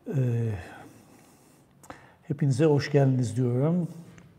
Ee, Hepinize hoş geldiniz diyorum.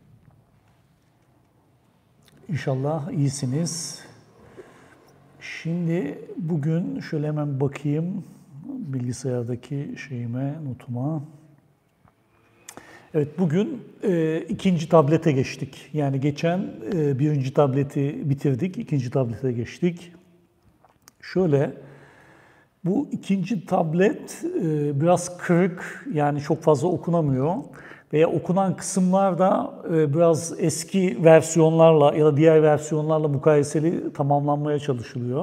İnşallah iyisiniz. Şimdi bugün şöyle hemen bakayım bilgisayardaki notuma. Evet, bugün ikinci tablete geçtik. Yani geçen birinci tableti bitirdik, ikinci tablete geçtik. Şöyle, bu ikinci tablet biraz kırık, yani çok fazla okunamıyor. Veya okunan kısımlar da biraz eski versiyonlarla ya da diğer versiyonlarla mukayeseli tamamlanmaya çalışılıyor.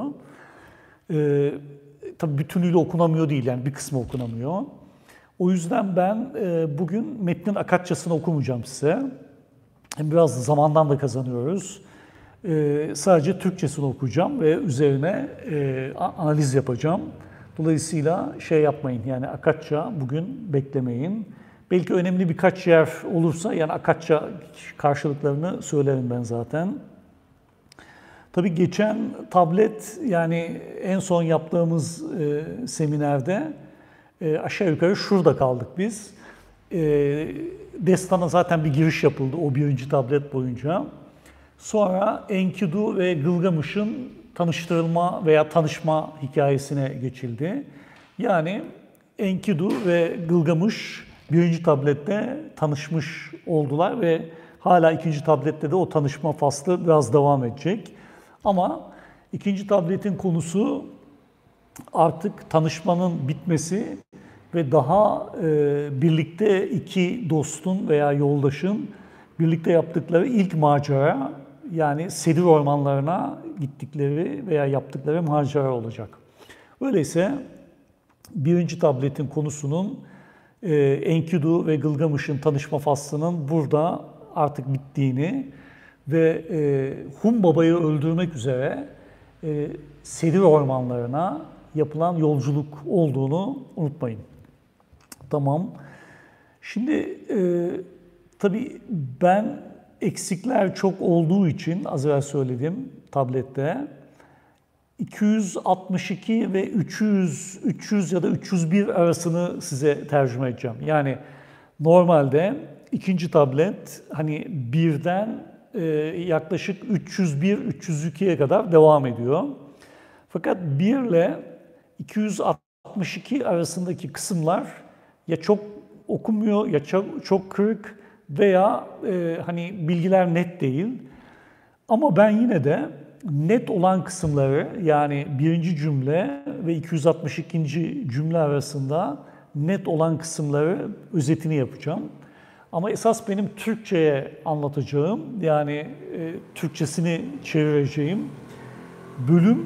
Tabii bütünüyle okunamıyor değil, yani bir kısmı okunamıyor. O yüzden ben bugün metnin Akatçasını okumayacağım size. Biraz zamandan da kazanıyoruz. Sadece Türkçesini okuyacağım ve üzerine analiz yapacağım. Dolayısıyla yapmayın, yani Akatça bugün beklemeyin. Belki önemli birkaç yer olursa, yani Akatça karşılıklarını söylerim ben zaten. Tabii geçen tablet, yani en son yaptığımız seminerde aşağı yukarı şurada kaldık biz. Destan'a zaten bir giriş yapıldı o birinci tablet boyunca. Sonra Enkidu ve Gılgamış'ın tanıştırılma veya tanışma hikayesine geçildi. Yani Enkidu ve Gılgamış birinci tablette tanışmış oldular ve hala ikinci tablette de o tanışma faslı biraz devam edecek. Ama ikinci tabletin konusu artık tanışmanın bitmesi ve daha birlikte iki dostun veya yoldaşın birlikte yaptıkları ilk macera, yani Sedir ormanlarına gittikleri veya yaptıkları macera olacak. Öyleyse birinci tabletin konusunun Enkidu ve Gılgamış'ın tanışma faslının burada artık bittiğini ve Humbaba'yı öldürmek üzere Sedir ormanlarına yapılan yolculuk olduğunu unutmayın. Tamam. Şimdi tabii ben eksikler çok olduğu için az evvel söyledim tablette 262 ve 300 ya da 301 arasını size tercüme edeceğim. Yani normalde ikinci tablet hani birden yaklaşık 301-302'ye kadar devam ediyor. Fakat 1 ile 262 arasındaki kısımlar ya çok okunmuyor ya çok kırık veya hani bilgiler net değil. Ama ben yine de net olan kısımları, yani birinci cümle ve 262. cümle arasında net olan kısımları özetini yapacağım. Ama esas benim Türkçe'ye anlatacağım, yani Türkçesini çevireceğim bölüm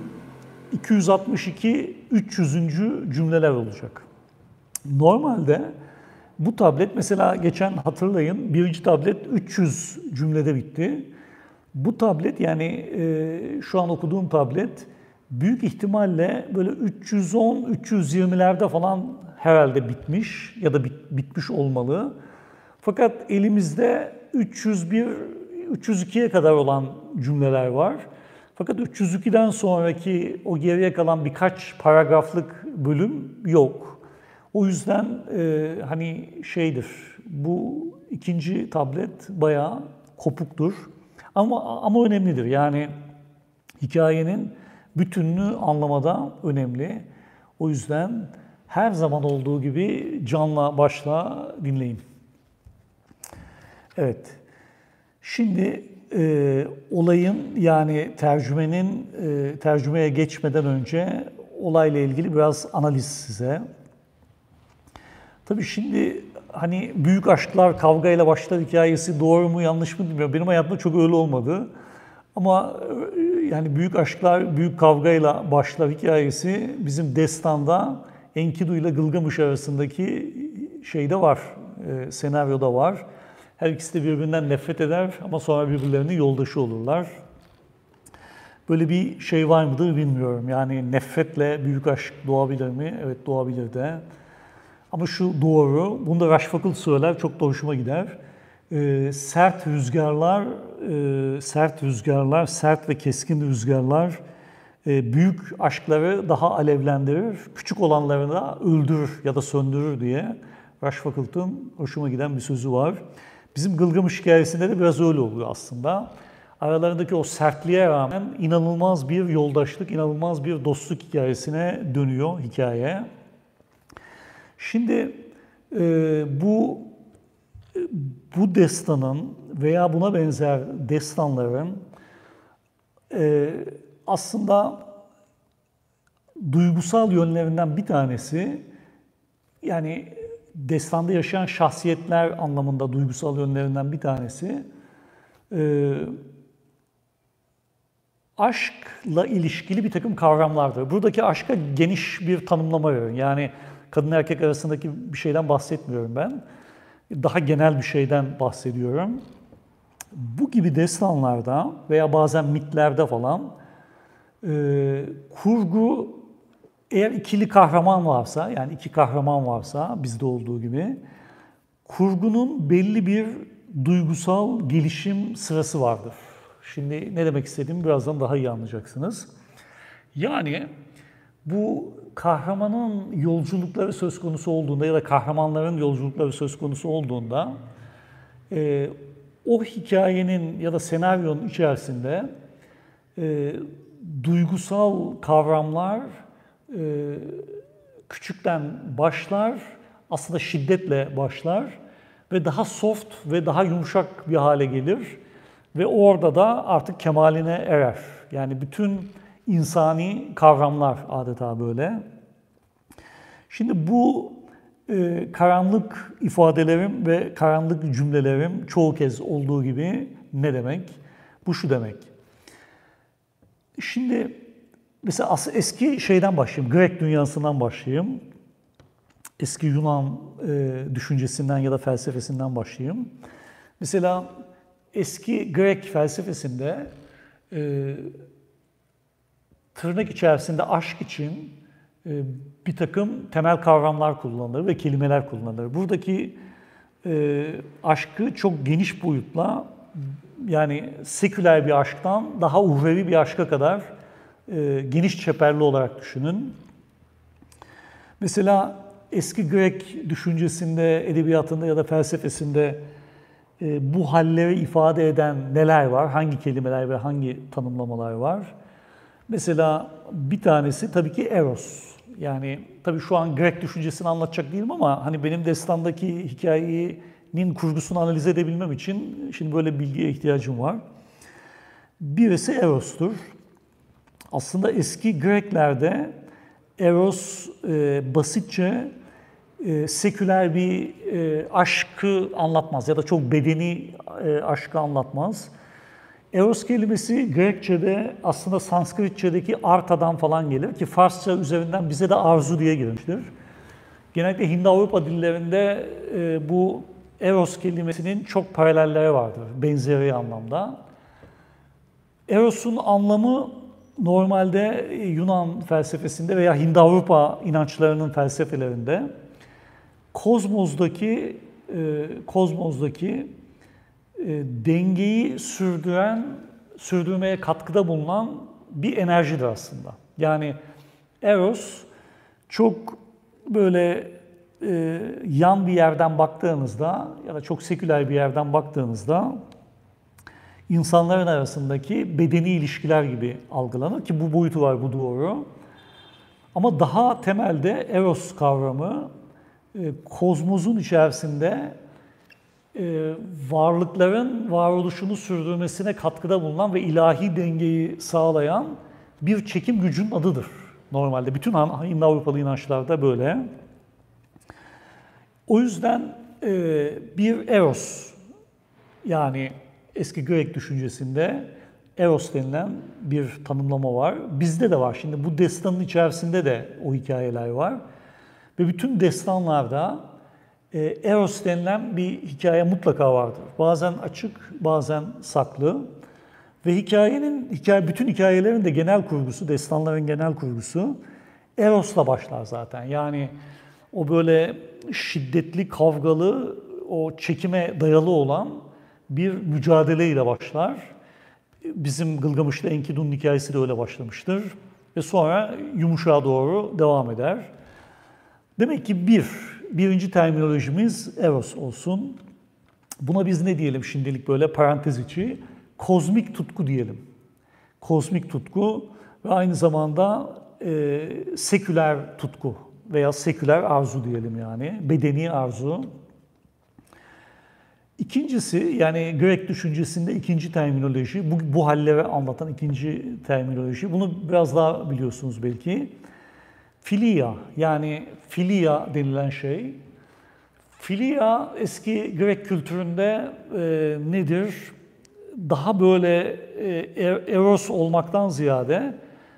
262-300. cümleler olacak. Normalde bu tablet, mesela geçen hatırlayın, birinci tablet 300 cümlede bitti. Bu tablet, yani şu an okuduğum tablet büyük ihtimalle böyle 310-320'lerde falan herhalde bitmiş ya da bitmiş olmalı. Fakat elimizde 302'ye kadar olan cümleler var. Fakat 302'den sonraki o geriye kalan birkaç paragraflık bölüm yok. O yüzden hani bu ikinci tablet bayağı kopuktur. Ama önemlidir. Yani hikayenin bütününü anlamada önemli. O yüzden her zaman olduğu gibi canla başla dinleyin. Evet. Şimdi olayın, yani tercümeye geçmeden önce olayla ilgili biraz analiz size. Tabii şimdi hani büyük aşklar kavgayla başlar hikayesi doğru mu yanlış mı bilmiyorum. Benim hayatımda çok öyle olmadı. Ama yani büyük aşklar büyük kavgayla başlar hikayesi bizim destanda Enkidu ile Gılgamış arasındaki var, senaryoda var. Her ikisi de birbirinden nefret eder ama sonra birbirlerinin yoldaşı olurlar. Böyle bir şey var mıdır bilmiyorum. Yani nefretle büyük aşk doğabilir mi? Evet, doğabilir de. Ama şu doğru, bunu da Rushfolk söyler, çok da hoşuma gider. Sert ve keskin rüzgarlar Büyük aşkları daha alevlendirir, küçük olanları da öldürür ya da söndürür diye Rushfolk'un hoşuma giden bir sözü var. Bizim Gılgamış hikayesinde de biraz öyle oluyor aslında. Aralarındaki o sertliğe rağmen inanılmaz bir yoldaşlık, inanılmaz bir dostluk hikayesine dönüyor hikaye. Şimdi bu destanın veya buna benzer destanların aslında duygusal yönlerinden bir tanesi, yani destanda yaşayan şahsiyetler anlamında duygusal yönlerinden bir tanesi, aşkla ilişkili bir takım kavramlardır. Buradaki aşka geniş bir tanımlama veriyorum. Yani kadın erkek arasındaki bir şeyden bahsetmiyorum ben. Daha genel bir şeyden bahsediyorum. Bu gibi destanlarda veya bazen mitlerde falan kurgu, eğer ikili kahraman varsa, yani iki kahraman varsa bizde olduğu gibi, kurgunun belli bir duygusal gelişim sırası vardır. Şimdi ne demek istediğimi birazdan daha iyi anlayacaksınız. Yani bu kahramanın yolculukları söz konusu olduğunda ya da kahramanların yolculukları söz konusu olduğunda o hikayenin ya da senaryonun içerisinde duygusal kavramlar küçükten başlar, aslında şiddetle başlar ve daha soft ve daha yumuşak bir hale gelir ve orada da artık kemaline erer. Yani bütün insani kavramlar adeta böyle. Şimdi bu karanlık ifadelerim ve karanlık cümlelerim çoğu kez olduğu gibi ne demek? Bu şu demek. Şimdi mesela eski şeyden başlayayım, Grek dünyasından başlayayım. Eski Yunan düşüncesinden ya da felsefesinden başlayayım. Mesela eski Grek felsefesinde tırnak içerisinde aşk için bir takım temel kavramlar kullanılır ve kelimeler kullanılır. Buradaki aşkı çok geniş boyutla, yani seküler bir aşktan daha uhrevi bir aşka kadar geniş çeperli olarak düşünün. Mesela eski Grek düşüncesinde, edebiyatında ya da felsefesinde bu halleri ifade eden neler var, hangi kelimeler ve hangi tanımlamalar var? Mesela bir tanesi tabii ki Eros. Yani tabii şu an Grek düşüncesini anlatacak değilim ama hani benim destandaki hikayenin kurgusunu analiz edebilmem için şimdi böyle bilgiye ihtiyacım var. Birisi Eros'tur. Aslında eski Greklerde Eros basitçe seküler bir aşkı anlatmaz ya da çok bedeni aşkı anlatmaz. Eros kelimesi Grekçe'de aslında Sanskritçe'deki artadan falan gelir ki Farsça üzerinden bize de arzu diye girmiştir. Genellikle Hindi-Avrupa dillerinde bu Eros kelimesinin çok paralelleri vardır, benzeri anlamda. Eros'un anlamı normalde Yunan felsefesinde veya Hindi-Avrupa inançlarının felsefelerinde kozmozdaki dengeyi sürdürmeye katkıda bulunan bir enerjidir aslında. Yani Eros çok böyle yan bir yerden baktığınızda ya da çok seküler bir yerden baktığınızda insanların arasındaki bedeni ilişkiler gibi algılanır ki bu boyutu var, bu doğru. Ama daha temelde Eros kavramı kozmosun içerisinde varlıkların varoluşunu sürdürmesine katkıda bulunan ve ilahi dengeyi sağlayan bir çekim gücünün adıdır. Normalde bütün Hindi-Avrupalı inançlarda böyle. O yüzden bir Eros, yani eski Grek düşüncesinde Eros denilen bir tanımlama var. Bizde de var. Şimdi bu destanın içerisinde de o hikayeler var. Ve bütün destanlarda Eros denilen bir hikaye mutlaka vardır. Bazen açık, bazen saklı. Ve bütün hikayelerin de genel kurgusu, destanların genel kurgusu Eros'la başlar zaten. Yani o böyle şiddetli, kavgalı, o çekime dayalı olan bir mücadeleyle başlar. Bizim Gılgamış'ta Enkidu'nun hikayesi de öyle başlamıştır. ve sonra yumuşağa doğru devam eder. Demek ki birinci terminolojimiz eros olsun. Buna biz ne diyelim şimdilik böyle parantez içi? Kozmik tutku diyelim. Kozmik tutku ve aynı zamanda seküler tutku veya seküler arzu diyelim yani, bedeni arzu. İkincisi, yani Grek düşüncesinde ikinci terminoloji, bu halleri anlatan ikinci terminoloji, bunu biraz daha biliyorsunuz belki. Filia, yani filia denilen şey. Filia eski Grek kültüründe nedir? Daha böyle eros olmaktan ziyade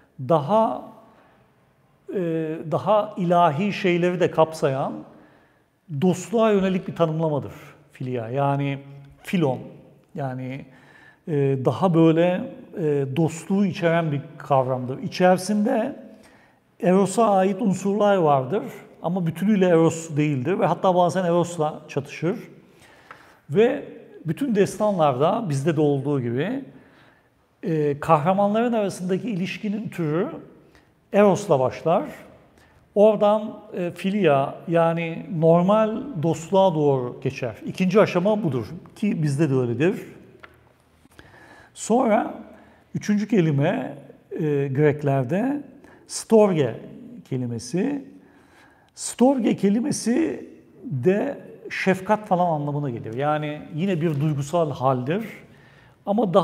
daha ilahi şeyleri de kapsayan dostluğa yönelik bir tanımlamadır filia. Yani filon, yani daha böyle dostluğu içeren bir kavramdır. İçerisinde eros'a ait unsurlar vardır ama bütünüyle eros değildir ve hatta bazen eros'la çatışır. Ve bütün destanlarda bizde de olduğu gibi kahramanların arasındaki ilişkinin türü eros'la başlar. Oradan filia, yani normal dostluğa doğru geçer. İkinci aşama budur ki bizde de öyledir. Sonra üçüncü kelime Greklerde storge kelimesi. Storge kelimesi de şefkat falan anlamına gelir. Yani yine bir duygusal haldir ama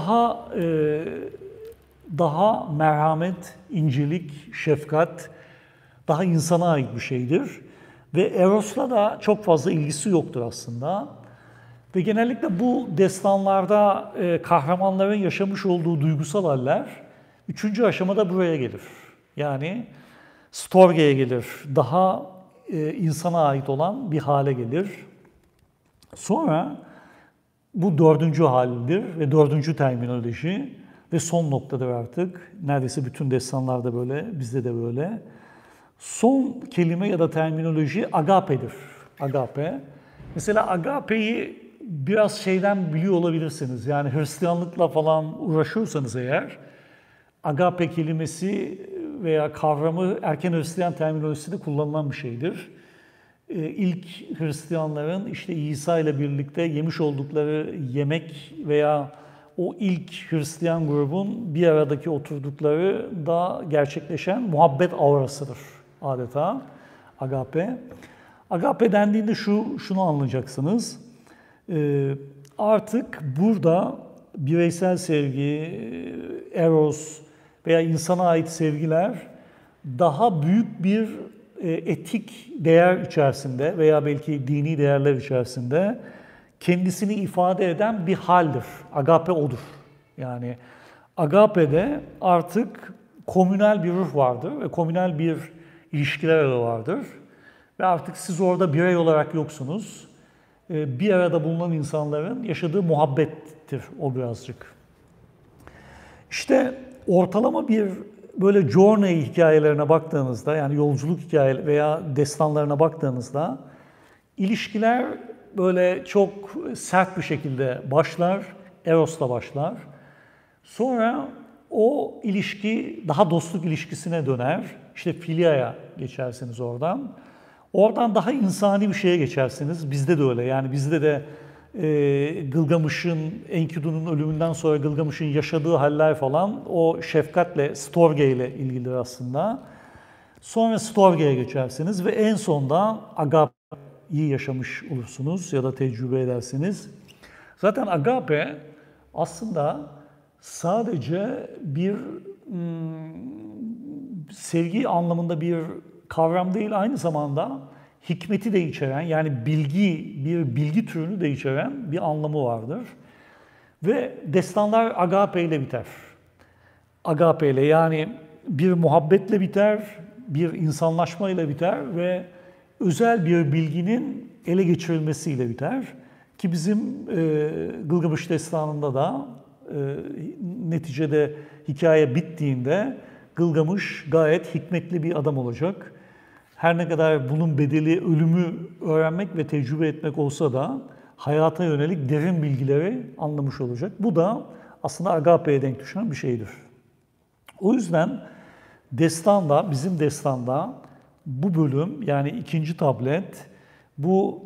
daha merhamet, incelik, şefkat, daha insana ait bir şeydir. Ve Eros'la da çok fazla ilgisi yoktur aslında. Ve genellikle bu destanlarda kahramanların yaşamış olduğu duygusal haller üçüncü aşamada buraya gelir. Yani storge'ye gelir. Daha insana ait olan bir hale gelir. Sonra bu dördüncü haldir ve dördüncü terminoloji ve son noktadır artık. Neredeyse bütün destanlarda böyle, bizde de böyle. Son kelime ya da terminoloji agape'dir. Agape. Mesela agape'yi biraz şeyden biliyor olabilirsiniz. Yani Hristiyanlıkla falan uğraşıyorsanız eğer, agape kelimesi veya kavramı erken Hristiyan terminolojisinde kullanılan bir şeydir. İlk Hristiyanların işte İsa ile birlikte yemiş oldukları yemek veya o ilk Hristiyan grubun bir aradaki oturdukları da gerçekleşen muhabbet aurasıdır adeta agape. Agape dendiğinde şunu anlayacaksınız. Artık burada bireysel sevgi, eros veya insana ait sevgiler daha büyük bir etik değer içerisinde veya belki dini değerler içerisinde kendisini ifade eden bir haldir. Agape odur. Yani agape'de artık komünel bir ruh vardır ve komünel bir ilişkiler ağı vardır. Ve artık siz orada birey olarak yoksunuz. Bir arada bulunan insanların yaşadığı muhabbettir o birazcık. İşte ortalama bir böyle journey hikayelerine baktığınızda, yani yolculuk hikayeleri veya destanlarına baktığınızda ilişkiler böyle çok sert bir şekilde başlar, eros'la başlar. Sonra o ilişki daha dostluk ilişkisine döner. İşte filia'ya geçersiniz oradan. Oradan daha insani bir şeye geçersiniz. Bizde de öyle. Yani bizde de Gılgamış'ın, Enkidu'nun ölümünden sonra Gılgamış'ın yaşadığı haller falan o şefkatle, storge ile ilgilidir aslında. Sonra storge'ye geçersiniz ve en sonda agape'yi yaşamış olursunuz ya da tecrübe edersiniz. Zaten agape aslında sadece bir sevgi anlamında bir kavram değil, aynı zamanda hikmeti de içeren, yani bir bilgi türünü de içeren bir anlamı vardır. Ve destanlar agape ile biter. Agape ile, yani bir muhabbetle biter, bir insanlaşma ile biter ve özel bir bilginin ele geçirilmesiyle biter. Ki bizim Gılgamış Destanı'nda da neticede hikaye bittiğinde Gılgamış gayet hikmetli bir adam olacak. Her ne kadar bunun bedeli ölümü öğrenmek ve tecrübe etmek olsa da hayata yönelik derin bilgileri anlamış olacak. Bu da aslında agape'ye denk düşen bir şeydir. O yüzden Destanda, bizim Destan'da bu bölüm yani ikinci tablet bu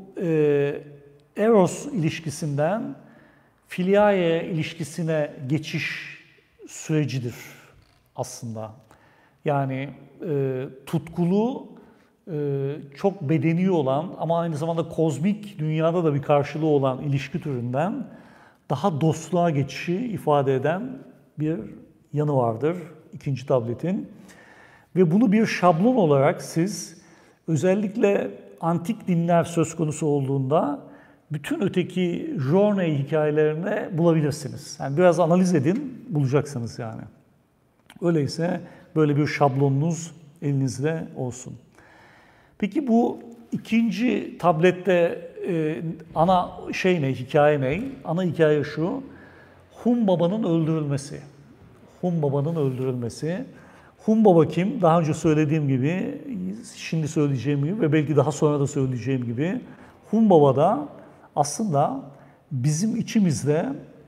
Eros ilişkisinden Filiae ilişkisine geçiş sürecidir aslında. Yani tutkulu, çok bedeni olan ama aynı zamanda kozmik dünyada da bir karşılığı olan ilişki türünden daha dostluğa geçişi ifade eden bir yanı vardır ikinci tabletin. Ve bunu bir şablon olarak siz özellikle antik dinler söz konusu olduğunda bütün öteki Journey hikayelerine bulabilirsiniz. Yani biraz analiz edin, bulacaksınız yani. Öyleyse böyle bir şablonunuz elinizde olsun. Peki bu ikinci tablette ana şey ne, hikaye ne? Ana hikaye şu, Humbaba'nın öldürülmesi. Humbaba'nın öldürülmesi. Humbaba kim? Daha önce söylediğim gibi, şimdi söyleyeceğim gibi ve belki daha sonra da söyleyeceğim gibi Humbaba da aslında bizim içimizde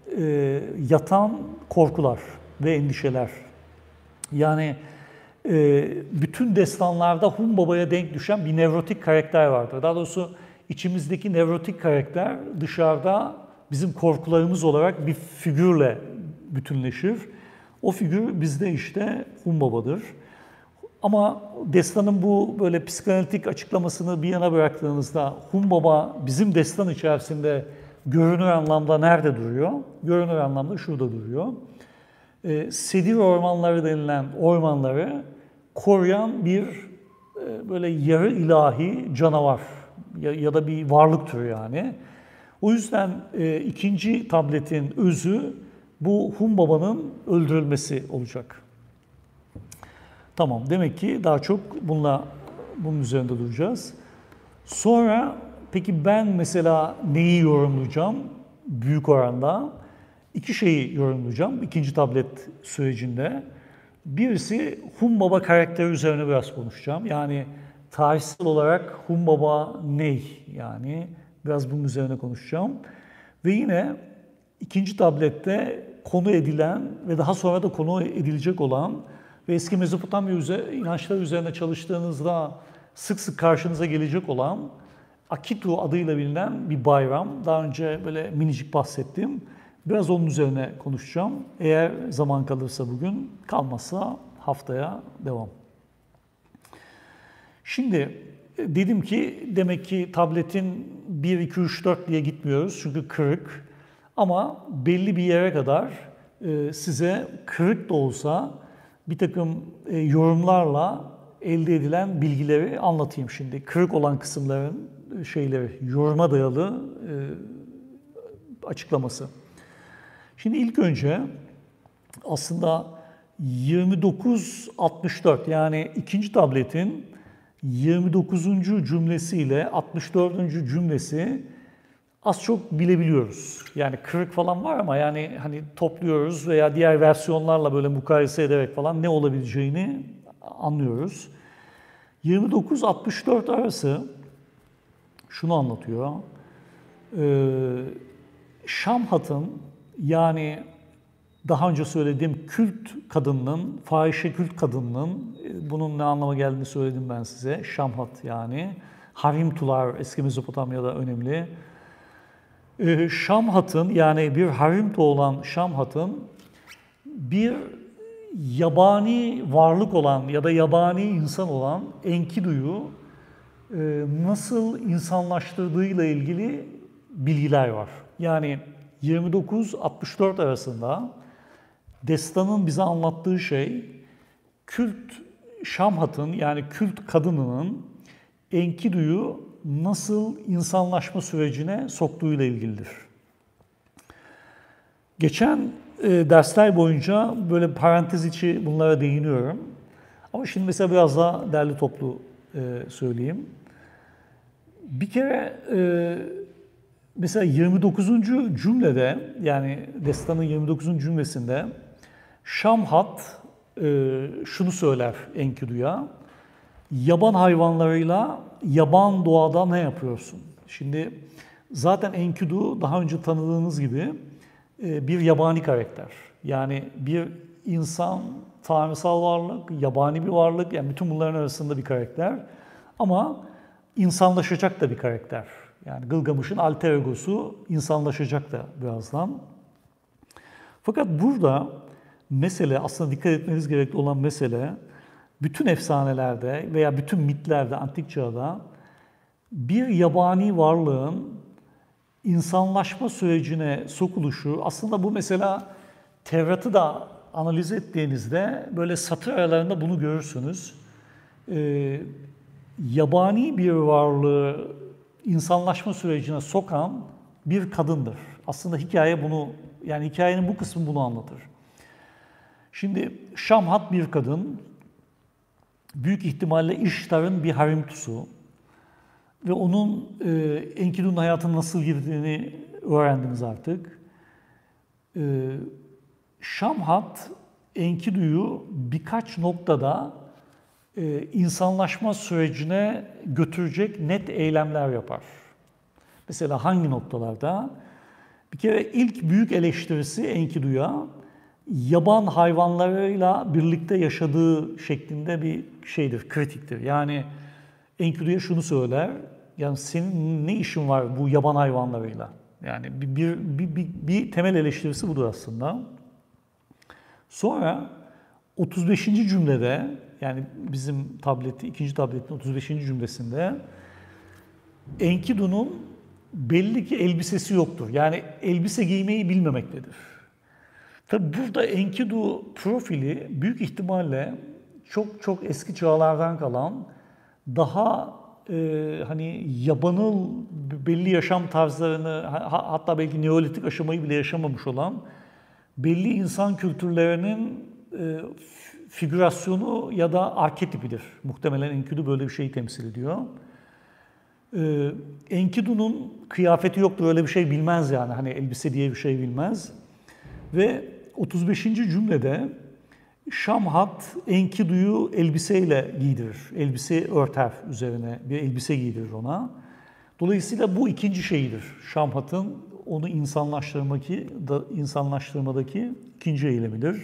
yatan korkular ve endişeler. Yani bütün destanlarda Humbaba'ya denk düşen bir nevrotik karakter vardır. Daha doğrusu içimizdeki nevrotik karakter dışarıda bizim korkularımız olarak bir figürle bütünleşir. O figür bizde işte Humbaba'dır. Ama destanın bu böyle psikanalitik açıklamasını bir yana bıraktığınızda Humbaba bizim destan içerisinde görünür anlamda nerede duruyor? Görünür anlamda şurada duruyor. Sedir ormanları denilen ormanları koruyan bir böyle yarı ilahi canavar ya da bir varlık türü yani. O yüzden ikinci tabletin özü bu Humbaba'nın öldürülmesi olacak. Tamam, demek ki daha çok bunun üzerinde duracağız. Sonra peki ben mesela neyi yorumlayacağım büyük oranda? İki şeyi yorumlayacağım ikinci tablet sürecinde. Birisi Humbaba karakteri üzerine biraz konuşacağım. Yani tarihsel olarak Humbaba ne? Yani biraz bunun üzerine konuşacağım. Ve yine ikinci tablette konu edilen ve daha sonra da konu edilecek olan ve eski Mezopotamya inançları üzerine çalıştığınızda sık sık karşınıza gelecek olan Akitu adıyla bilinen bir bayram. Daha önce böyle minicik bahsettim. Biraz onun üzerine konuşacağım. Eğer zaman kalırsa bugün, kalmazsa haftaya devam. Şimdi dedim ki demek ki tabletin 1, 2, 3, 4 diye gitmiyoruz çünkü kırık. Ama belli bir yere kadar size kırık da olsa bir takım yorumlarla elde edilen bilgileri anlatayım şimdi. Kırık olan kısımların yoruma dayalı açıklaması. Şimdi ilk önce aslında 29-64 yani ikinci tabletin 29. cümlesiyle 64. cümlesi az çok bilebiliyoruz. Yani kırık falan var ama yani hani topluyoruz veya diğer versiyonlarla böyle mukayese ederek falan ne olabileceğini anlıyoruz. 29-64 arası şunu anlatıyor. Şamhat'ın yani daha önce söylediğim kült kadınının, fahişe kült kadınının bunun ne anlama geldiğini söyledim ben size. Şamhat yani. Harimtular eski Mezopotamya'da önemli. Şamhat'ın yani bir harimtu olan Şamhat'ın bir yabani varlık olan ya da yabani insan olan Enkidu'yu nasıl insanlaştırdığıyla ilgili bilgiler var. Yani 29-64 arasında destanın bize anlattığı şey kült Şamhat'ın yani kült kadınının Enkidu'yu nasıl insanlaşma sürecine soktuğuyla ilgilidir. Geçen dersler boyunca böyle parantez içi bunlara değiniyorum. Ama şimdi mesela biraz daha derli toplu söyleyeyim. Bir kere mesela 29. cümlede yani destanın 29. cümlesinde Şamhat şunu söyler Enkidu'ya. Yaban hayvanlarıyla yaban doğada ne yapıyorsun? Şimdi zaten Enkidu daha önce tanıdığınız gibi bir yabani karakter. Yani bir insan, tanrısal varlık, yabani bir varlık, yani bütün bunların arasında bir karakter. Ama insanlaşacak da bir karakter. Yani Gılgamış'ın alter egosu insanlaşacak da birazdan. Fakat burada mesele, aslında dikkat etmeniz gerekli olan mesele, bütün efsanelerde veya bütün mitlerde, antik çağda bir yabani varlığın insanlaşma sürecine sokuluşu, aslında bu mesela Tevrat'ı da analiz ettiğinizde böyle satır aralarında bunu görürsünüz. Yabani bir varlığı insanlaşma sürecine sokan bir kadındır. Aslında hikaye bunu, yani hikayenin bu kısmı bunu anlatır. Şimdi Şamhat bir kadın, büyük ihtimalle İştar'ın bir harimtusu ve onun Enkidu'nun hayatına nasıl girdiğini öğrendiniz artık. Şamhat, Enkidu'yu birkaç noktada insanlaşma sürecine götürecek net eylemler yapar. Mesela hangi noktalarda? Bir kere ilk büyük eleştirisi Enkidu'ya yaban hayvanlarıyla birlikte yaşadığı şeklinde bir şeydir, kritiktir. Yani Enkidu'ya şunu söyler, yani senin ne işin var bu yaban hayvanlarıyla? Yani bir temel eleştirisi budur aslında. Sonra 35. cümlede, yani bizim ikinci tabletin 35. cümlesinde Enkidu'nun belli ki elbisesi yoktur. Yani elbise giymeyi bilmemektedir. Tabi burada Enkidu profili büyük ihtimalle çok çok eski çağlardan kalan, daha hani yabanıl belli yaşam tarzlarını, hatta belki Neolitik aşamayı bile yaşamamış olan belli insan kültürlerinin figürasyonu ya da arketipidir. Muhtemelen Enkidu böyle bir şeyi temsil ediyor. Enkidu'nun kıyafeti yoktur, öyle bir şey bilmez yani. Hani elbise diye bir şey bilmez. Ve 35. cümlede Şamhat Enkidu'yu elbiseyle giydirir. Elbise örter üzerine, bir elbise giydirir ona. Dolayısıyla bu ikinci şeyidir. Şamhat'ın onu insanlaştırmadaki ikinci eylemidir.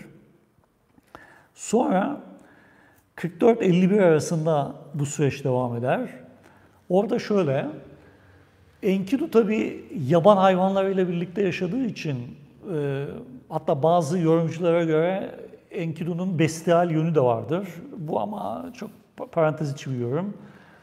Sonra 44-51 arasında bu süreç devam eder. Orada şöyle, Enkidu tabii yaban hayvanlarıyla birlikte yaşadığı için, hatta bazı yorumculara göre Enkidu'nun bestial yönü de vardır. Bu ama çok parantez içi bir yorum.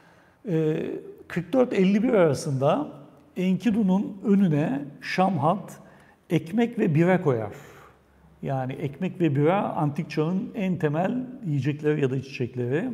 44-51 arasında Enkidu'nun önüne Şamhat ekmek ve bira koyar. Yani ekmek ve bira antik çağın en temel yiyecekleri ya da içecekleri.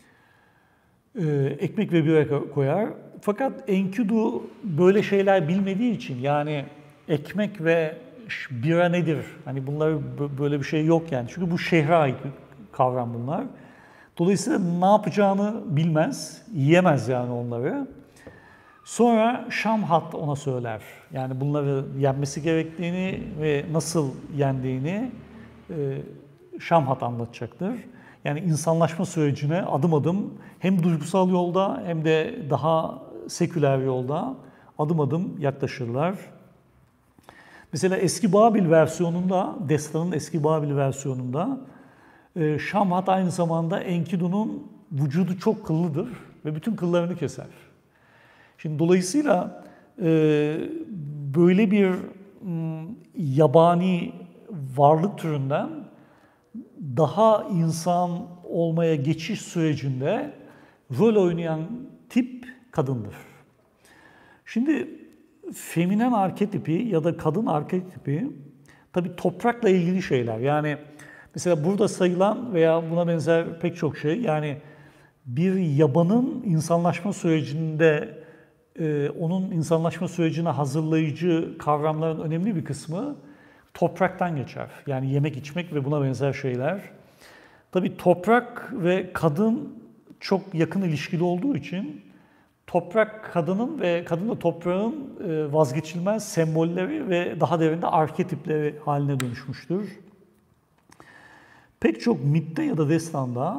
Ekmek ve bira koyar. Fakat Enkidu böyle şeyler bilmediği için, yani ekmek ve bira nedir? Hani bunlar, böyle bir şey yok yani. Çünkü bu şehre ait bir kavram bunlar. Dolayısıyla ne yapacağını bilmez, yiyemez yani onları. Sonra Şamhat ona söyler. Yani bunları yenmesi gerektiğini ve nasıl yendiğini Şamhat anlatacaktır. Yani insanlaşma sürecine adım adım hem duygusal yolda hem de daha seküler yolda adım adım yaklaşırlar. Mesela eski Babil versiyonunda, destanın eski Babil versiyonunda Şamhat aynı zamanda Enkidu'nun vücudu çok kıllıdır ve bütün kıllarını keser. Şimdi dolayısıyla böyle bir yabani varlık türünden daha insan olmaya geçiş sürecinde rol oynayan tip kadındır. Şimdi feminen arketipi ya da kadın arketipi tabii toprakla ilgili şeyler. Yani mesela burada sayılan veya buna benzer pek çok şey, yani bir yabanın insanlaşma sürecinde onun insanlaşma sürecine hazırlayıcı kavramların önemli bir kısmı topraktan geçer. Yani yemek, içmek ve buna benzer şeyler. Tabii toprak ve kadın çok yakın ilişkili olduğu için toprak kadının ve kadın da toprağın vazgeçilmez sembolleri ve daha derinde arketipleri haline dönüşmüştür. Pek çok mitte ya da destanda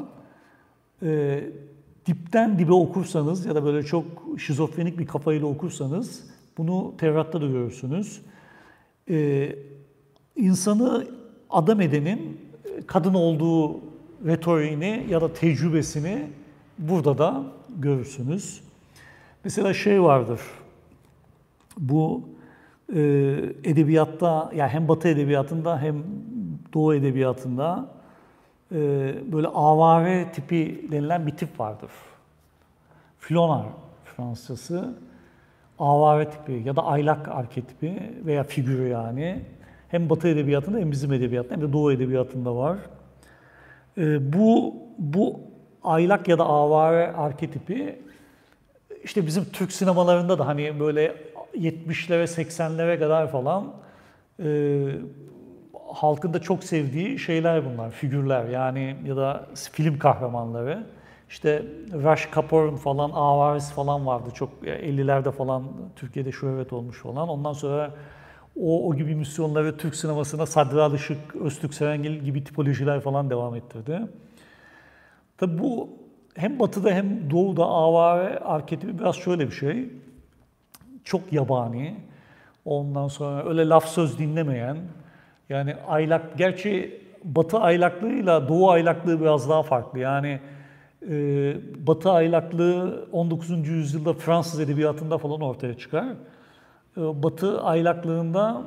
dipten dibe okursanız ya da böyle çok şizofrenik bir kafayla okursanız bunu Tevrat'ta da görürsünüz. İnsanı adam edenin kadın olduğu retoriğini ya da tecrübesini burada da görürsünüz. Mesela şey vardır, bu edebiyatta, yani hem Batı edebiyatında hem Doğu edebiyatında böyle avare tipi denilen bir tip vardır. Flöner Fransızcası, avare tipi ya da aylak arketipi veya figürü yani. Hem Batı edebiyatında hem bizim edebiyatında hem de Doğu edebiyatında var. Bu aylak ya da avare arketipi işte bizim Türk sinemalarında da hani böyle 70'lere 80'lere kadar falan halkın da çok sevdiği şeyler bunlar, figürler yani ya da film kahramanları. İşte Raj Kapoor'un falan Avares falan vardı. Çok 50'lerde falan Türkiye'de şöhret olmuş falan. Ondan sonra o gibi misyonları Türk sinemasına Sadri Alışık, Öztürk Serengil gibi tipolojiler falan devam ettirdi. Tabii bu hem Batı'da hem Doğu'da avare arketipi biraz şöyle bir şey. Çok yabani. Ondan sonra öyle laf söz dinlemeyen. Yani aylak, gerçi Batı aylaklığıyla Doğu aylaklığı biraz daha farklı. Yani Batı aylaklığı 19. yüzyılda Fransız edebiyatında falan ortaya çıkar. Batı aylaklığında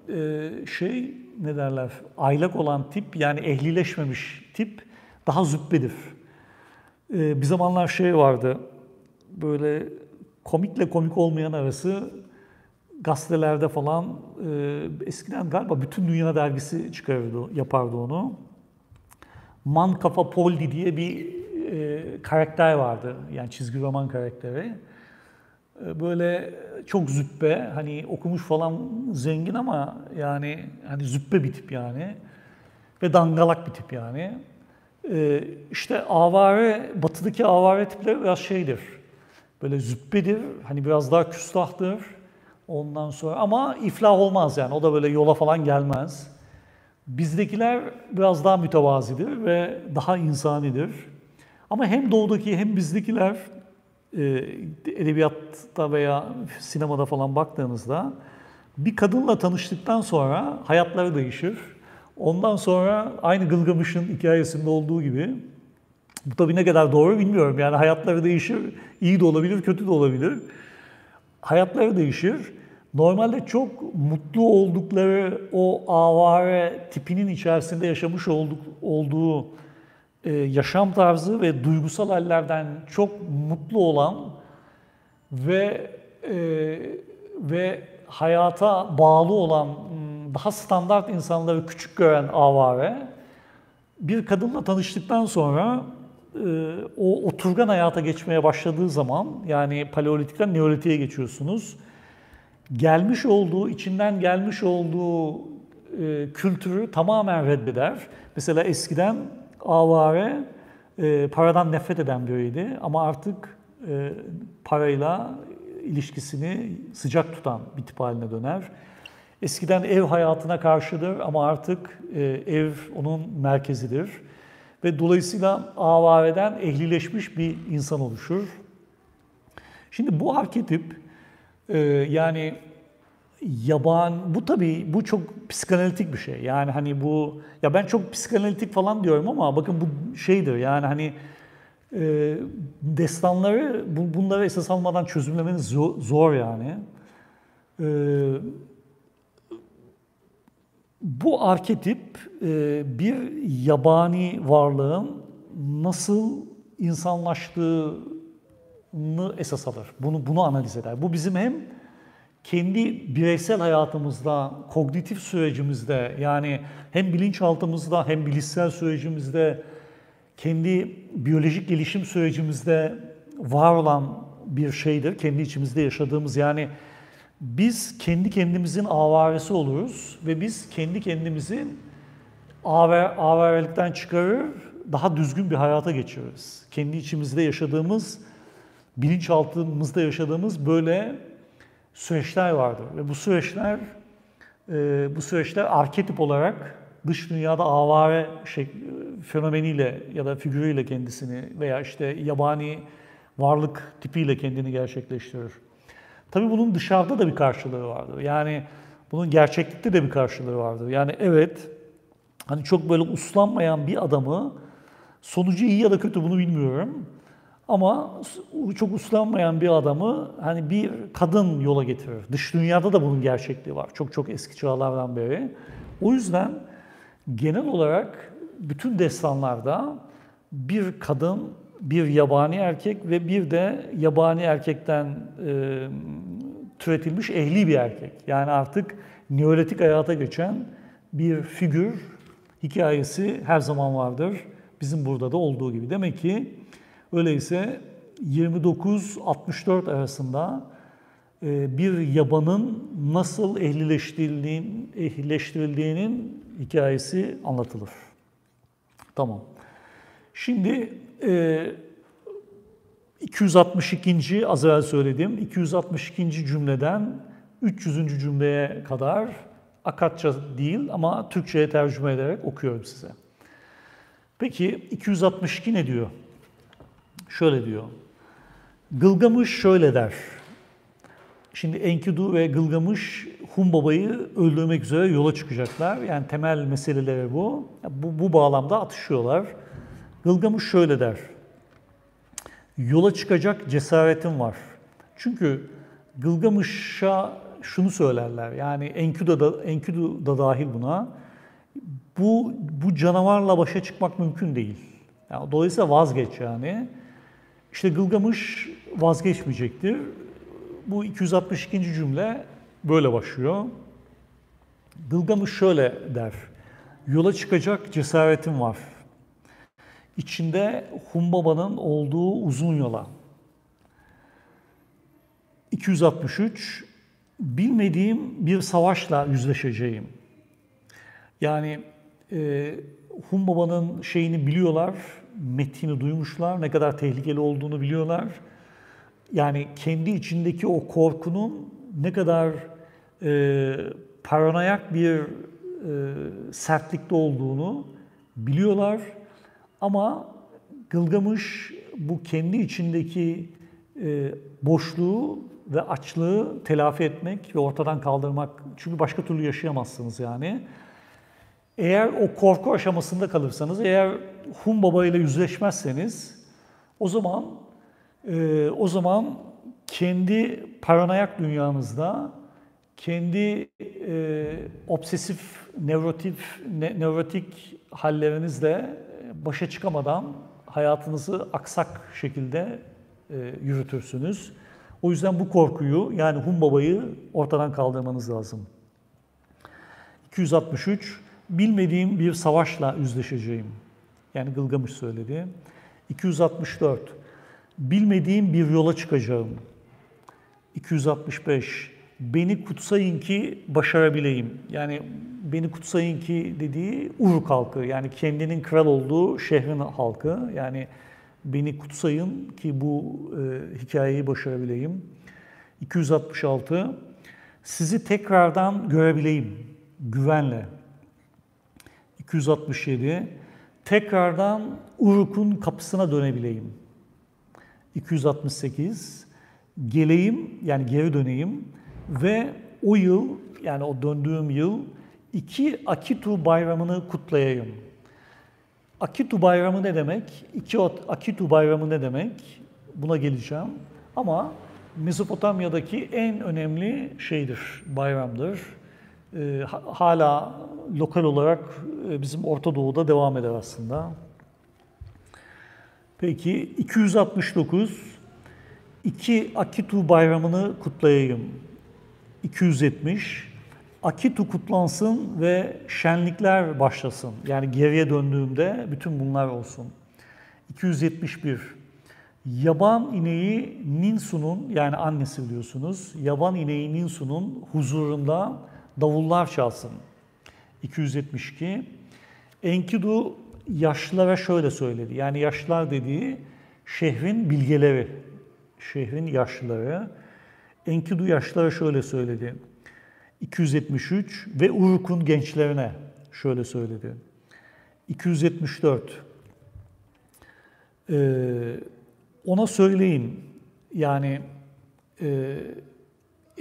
ne derler, aylak olan tip yani ehlileşmemiş tip daha züppedir. Bir zamanlar şey vardı, böyle komikle komik olmayan arası gazetelerde falan eskiden galiba Bütün Dünya dergisi çıkarırdı, yapardı onu. Man Kafa Poldi diye bir karakter vardı, yani çizgi roman karakteri. Böyle çok züppe, hani okumuş falan zengin ama yani hani züppe bir tip yani ve dangalak bir tip yani. İşte avare, batıdaki avare tipleri biraz şeydir, böyle züppedir, hani biraz daha küstahtır ondan sonra ama iflah olmaz yani, o da böyle yola falan gelmez. Bizdekiler biraz daha mütevazidir ve daha insanidir. Ama hem doğudaki hem bizdekiler edebiyatta veya sinemada falan baktığınızda bir kadınla tanıştıktan sonra hayatları değişir. Ondan sonra aynı Gılgamış'ın hikayesinde olduğu gibi, bu tabii ne kadar doğru bilmiyorum. Yani hayatları değişir, iyi de olabilir, kötü de olabilir. Hayatları değişir. Normalde çok mutlu oldukları o avare tipinin içerisinde yaşamış olduğu yaşam tarzı ve duygusal hallerden çok mutlu olan ve hayata bağlı olan daha standart insanları küçük gören avare bir kadınla tanıştıktan sonra o oturgan hayata geçmeye başladığı zaman, yani Paleolitik'ten Neolitik'e geçiyorsunuz. İçinden gelmiş olduğu kültürü tamamen reddeder. Mesela eskiden avare paradan nefret eden biriydi ama artık parayla ilişkisini sıcak tutan bir tip haline döner. Eskiden ev hayatına karşıdır ama artık ev onun merkezidir. Ve dolayısıyla avareden ehlileşmiş bir insan oluşur. Şimdi bu arketip yani bu tabii bu çok psikanalitik bir şey. Yani hani bu, ya ben çok psikanalitik falan diyorum ama bakın bu şeydir yani hani destanları bunları esas almadan çözümlemeniz zor yani. Bu arketip bir yabani varlığın nasıl insanlaştığını esas alır. Bunu analiz eder. Bu bizim hem kendi bireysel hayatımızda, kognitif sürecimizde, yani hem bilinçaltımızda hem bilişsel sürecimizde, kendi biyolojik gelişim sürecimizde var olan bir şeydir. Kendi içimizde yaşadığımız, yani biz kendi kendimizin avaresi oluruz ve biz kendi kendimizin avarelikten çıkarır, daha düzgün bir hayata geçiririz. Kendi içimizde yaşadığımız, bilinçaltımızda yaşadığımız böyle süreçler vardır ve bu süreçler arketip olarak dış dünyada avare fenomeniyle ya da figürüyle kendisini veya işte yabani varlık tipiyle kendini gerçekleştirir. Tabii bunun dışarıda da bir karşılığı vardır. Yani bunun gerçeklikte de bir karşılığı vardır. Yani evet, Hani çok böyle uslanmayan bir adamı, sonucu iyi ya da kötü bunu bilmiyorum. Ama çok uslanmayan bir adamı hani bir kadın yola getirir. Dış dünyada da bunun gerçekliği var. Çok çok eski çağlardan beri. O yüzden genel olarak bütün destanlarda bir kadın, bir yabani erkek ve bir de yabani erkekten türetilmiş ehli bir erkek. Yani artık neolitik hayata geçen bir figür hikayesi her zaman vardır. Bizim burada da olduğu gibi. Demek ki öyleyse 29-64 arasında bir yabanın nasıl ehlileştirildiğinin hikayesi anlatılır. Tamam. Şimdi 262. az evvel söyledim. 262. cümleden 300. cümleye kadar Akatça değil ama Türkçe'ye tercüme ederek okuyorum size. Peki 262 ne diyor? Şöyle diyor. Gılgamış şöyle der. Şimdi Enkidu ve Gılgamış Humbaba'yı öldürmek üzere yola çıkacaklar. Yani temel meseleleri bu. Bu bağlamda atışıyorlar. Gılgamış şöyle der. Yola çıkacak cesaretim var. Çünkü Gılgamış'a şunu söylerler. Yani Enkidu da dahil buna. Bu canavarla başa çıkmak mümkün değil. Yani dolayısıyla vazgeç yani. İşte Gılgamış vazgeçmeyecektir. Bu 262. cümle böyle başlıyor. Gılgamış şöyle der. Yola çıkacak cesaretim var. İçinde Humbaba'nın olduğu uzun yola. 263. Bilmediğim bir savaşla yüzleşeceğim. Yani Humbaba'nın şeyini biliyorlar, metnini duymuşlar, ne kadar tehlikeli olduğunu biliyorlar. Yani kendi içindeki o korkunun ne kadar paranoyak bir sertlikte olduğunu biliyorlar. Ama Gılgamış bu kendi içindeki boşluğu ve açlığı telafi etmek ve ortadan kaldırmak, çünkü başka türlü yaşayamazsınız yani. Eğer o korku aşamasında kalırsanız, eğer Humbaba ile yüzleşmezseniz, o zaman kendi paranoyak dünyanızda, kendi obsesif, nevrotik hallerinizle başa çıkamadan hayatınızı aksak şekilde yürütürsünüz. O yüzden bu korkuyu, yani Humbaba'yı ortadan kaldırmanız lazım. 263. Bilmediğim bir savaşla yüzleşeceğim. Yani Gılgamış söyledi. 264. Bilmediğim bir yola çıkacağım. 265. Beni kutsayın ki başarabileyim. Yani beni kutsayın ki dediği Uruk halkı. Yani kendinin kral olduğu şehrin halkı. Yani beni kutsayın ki bu hikayeyi başarabileyim. 266. Sizi tekrardan görebileyim güvenle. 267. Tekrardan Uruk'un kapısına dönebileyim. 268. Geleyim, yani geri döneyim ve o yıl, yani o döndüğüm yıl 2 Akitu bayramını kutlayayım. Akitu bayramı ne demek? Akitu bayramı ne demek? Buna geleceğim. Ama Mezopotamya'daki en önemli şeydir, bayramdır. Hala lokal olarak bizim Orta Doğu'da devam eder aslında. Peki 269. 2 Akitu bayramını kutlayayım. 270. Akitu kutlansın ve şenlikler başlasın. Yani geriye döndüğümde bütün bunlar olsun. 271. Yaban ineği Ninsu'nun, yani annesi biliyorsunuz, yaban ineği Ninsu'nun huzurunda davullar çalsın. 272. Enkidu yaşlılara şöyle söyledi. Yani yaşlılar dediği şehrin bilgeleri, şehrin yaşlıları. Enkidu yaşlılara şöyle söyledi. 273 ve Uruk'un gençlerine şöyle söyledi. 274. Ona söyleyin, yani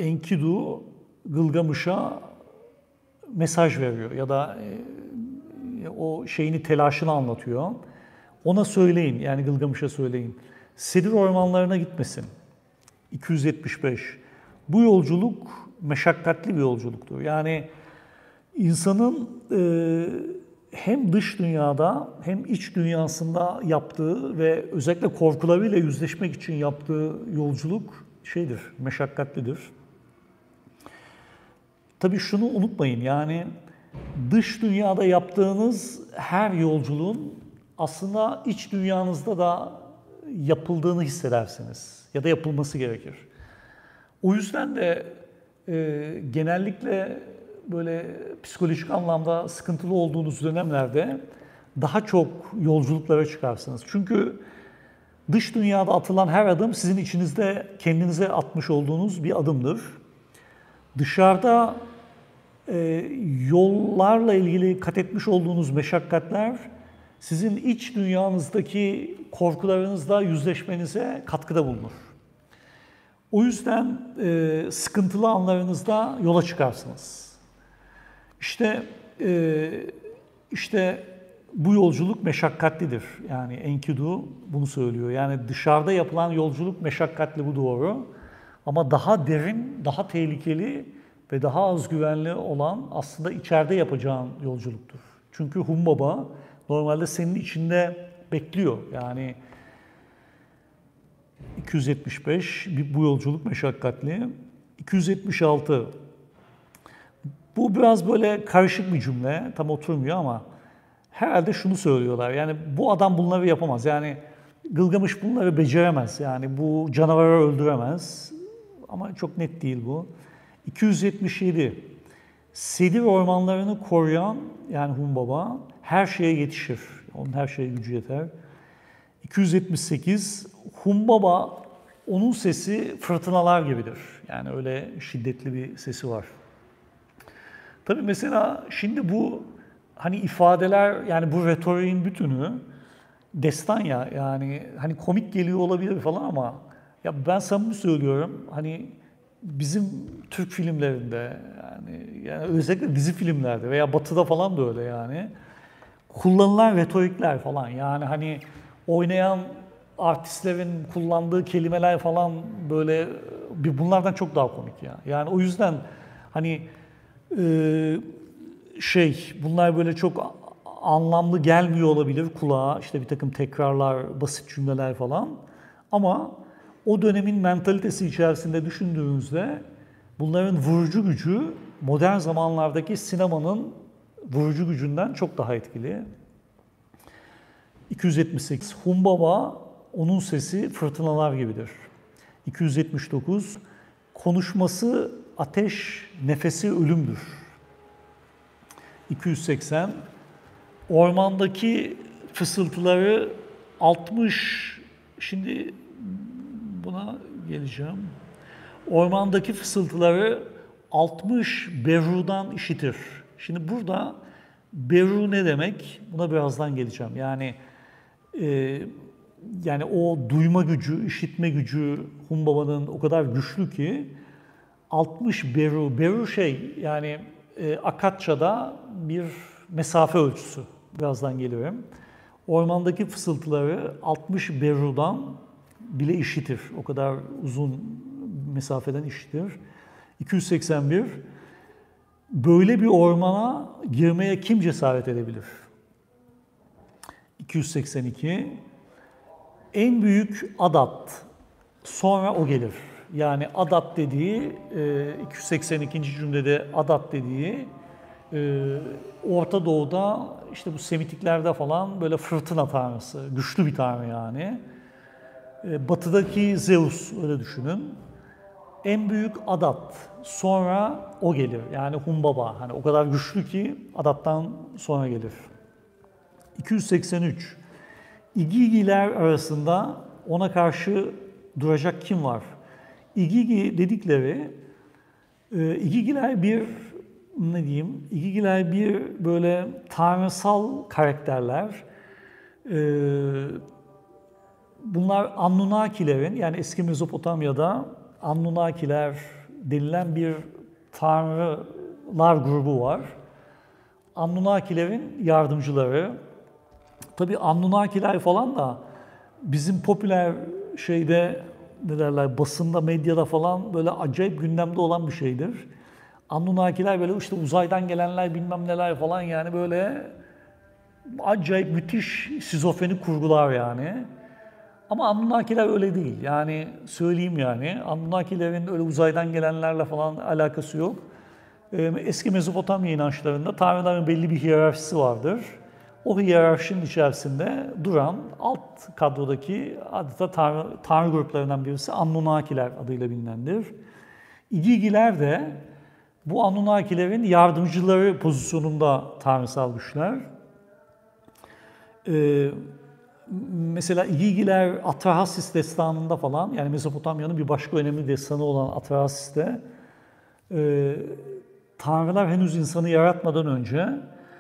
Enkidu Gılgamış'a mesaj veriyor ya da o şeyini, telaşını anlatıyor. Ona söyleyin, yani Gılgamış'a söyleyin. Sedir ormanlarına gitmesin. 275. Bu yolculuk meşakkatli bir yolculuktur. Yani insanın hem dış dünyada hem iç dünyasında yaptığı ve özellikle korkularıyla yüzleşmek için yaptığı yolculuk meşakkatlidir. Tabii şunu unutmayın, yani dış dünyada yaptığınız her yolculuğun aslında iç dünyanızda da yapıldığını hissedersiniz ya da yapılması gerekir. O yüzden de genellikle böyle psikolojik anlamda sıkıntılı olduğunuz dönemlerde daha çok yolculuklara çıkarsınız. Çünkü dış dünyada atılan her adım sizin içinizde kendinize atmış olduğunuz bir adımdır. Dışarıda yollarla ilgili kat etmiş olduğunuz meşakkatler sizin iç dünyanızdaki korkularınızla yüzleşmenize katkıda bulunur. O yüzden sıkıntılı anlarınızda yola çıkarsınız. İşte bu yolculuk meşakkatlidir. Yani Enkidu bunu söylüyor. Yani dışarıda yapılan yolculuk meşakkatli, bu doğru. Ama daha derin, daha tehlikeli ve daha az güvenli olan aslında içeride yapacağın yolculuktur. Çünkü Humbaba normalde senin içinde bekliyor. Yani 275, bu yolculuk meşakkatli. 276, bu biraz böyle karışık bir cümle, tam oturmuyor ama herhalde şunu söylüyorlar. Yani bu adam bunları yapamaz. Yani Gılgamış bunları beceremez. Yani bu canavarı öldüremez. Ama çok net değil bu. 277, sedir ormanlarını koruyan, yani Humbaba her şeye yetişir. Onun her şeye gücü yeter. 278, Humbaba, onun sesi fırtınalar gibidir. Yani öyle şiddetli bir sesi var. Tabii mesela şimdi bu hani ifadeler, yani bu retoriğin bütünü destan ya, yani hani komik geliyor olabilir falan ama ya ben samimi söylüyorum, hani bizim Türk filmlerinde yani özellikle dizi filmlerde veya Batı'da falan da öyle yani kullanılan retorikler falan, yani hani oynayan artistlerin kullandığı kelimeler falan böyle bunlardan çok daha komik ya. Yani o yüzden hani bunlar böyle çok anlamlı gelmiyor olabilir kulağa, işte bir takım tekrarlar, basit cümleler falan. Ama o dönemin mentalitesi içerisinde düşündüğünüzde bunların vurucu gücü modern zamanlardaki sinemanın vurucu gücünden çok daha etkili. 278, Humbaba, onun sesi fırtınalar gibidir. 279, konuşması ateş, nefesi ölümdür. 280, ormandaki fısıltıları 60, şimdi buna geleceğim. Ormandaki fısıltıları 60 berrudan işitir. Şimdi burada berru ne demek? Buna birazdan geleceğim. Yani o duyma gücü, işitme gücü Humbaba'nın o kadar güçlü ki 60 berru. Berru yani Akatça'da bir mesafe ölçüsü. Birazdan geliyorum. Ormandaki fısıltıları 60 berrudan bile işitir. O kadar uzun mesafeden işitir. 281, böyle bir ormana girmeye kim cesaret edebilir? 282, en büyük Adat, sonra o gelir. Yani Adat dediği, 282. cümlede Adat dediği, Orta Doğu'da işte bu Semitiklerde falan böyle fırtına tanrısı, güçlü bir tanrı yani. Batı'daki Zeus, öyle düşünün. En büyük Adat, sonra o gelir. Yani Humbaba, hani o kadar güçlü ki Adat'tan sonra gelir. 283, İgigiler arasında ona karşı duracak kim var? İgigi dedikleri, İgigiler bir böyle tanrısal karakterler. Bunlar Anunnakilerin, yani eski Mezopotamya'da Anunnakiler denilen bir tanrılar grubu var. Anunnakilerin yardımcıları. Tabii Anunnakiler falan da bizim popüler şeyde ne derler, basında, medyada falan böyle acayip gündemde olan bir şeydir. Anunnakiler böyle işte uzaydan gelenler bilmem neler falan, yani böyle acayip müthiş şizofrenik kurgular yani. Ama Anunnakiler öyle değil. Yani söyleyeyim yani. Anunnakilerin öyle uzaydan gelenlerle falan alakası yok. Eski Mezopotamya inançlarında tanrıların belli bir hiyerarşisi vardır. O hiyerarşinin içerisinde duran alt kadrodaki adeta tanrı gruplarından birisi Anunnakiler adıyla bilinendir. İgigiler de bu Anunnakilerin yardımcıları pozisyonunda tanrısal güçler. Mesela İgigiler Atrahasis destanında falan, yani Mezopotamya'nın bir başka önemli destanı olan Atrahasis'te tanrılar henüz insanı yaratmadan önce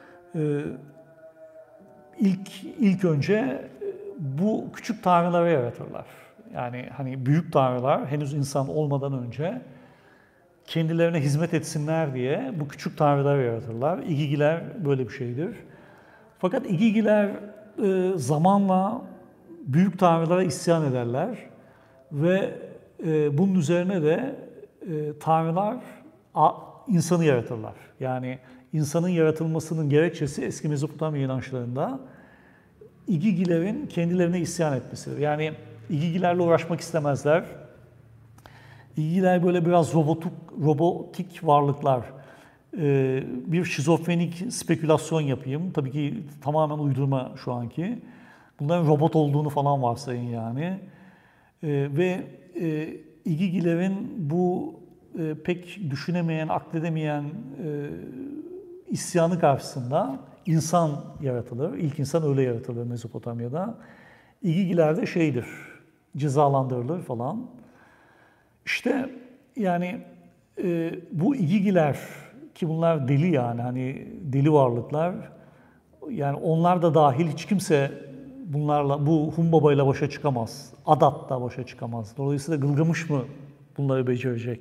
ilk önce bu küçük tanrıları yaratırlar. Yani hani büyük tanrılar henüz insan olmadan önce kendilerine hizmet etsinler diye bu küçük tanrıları yaratırlar. İgigiler böyle bir şeydir. Fakat İgigiler zamanla büyük tanrılara isyan ederler ve bunun üzerine de tanrılar insanı yaratırlar. Yani insanın yaratılmasının gerekçesi eski Mezopotamya inançlarında İgigilerin kendilerine isyan etmesidir. Yani İgigilerle uğraşmak istemezler. İgigiler böyle biraz robotik varlıklar. Bir şizofrenik spekülasyon yapayım. Tabii ki tamamen uydurma şu anki. Bunların robot olduğunu falan varsayın yani. Ve İgigilerin bu pek düşünemeyen, akledemeyen isyanı karşısında insan yaratılır. İlk insan öyle yaratılır Mezopotamya'da. İgigiler de şeydir, cezalandırılır falan. İşte yani bu İgigiler, ki bunlar deli yani, hani deli varlıklar. Yani onlar da dahil hiç kimse bunlarla, bu Humbaba ile başa çıkamaz. Adat da başa çıkamaz. Dolayısıyla Gılgamış mı bunları becerecek?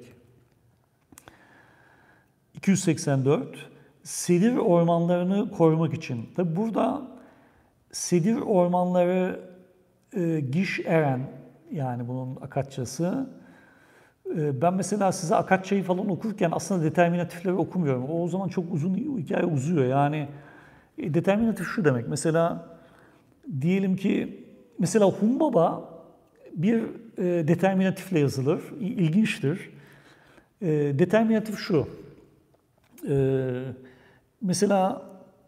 284. Sedir ormanlarını korumak için. Tabi burada sedir ormanları Giş Eren, yani bunun Akatçası. Ben mesela size Akatçayı falan okurken aslında determinatifleri okumuyorum. O zaman çok uzun hikaye uzuyor. Yani determinatif şu demek. Mesela diyelim ki mesela Humbaba bir determinatifle yazılır. İlginçtir. Determinatif şu. Mesela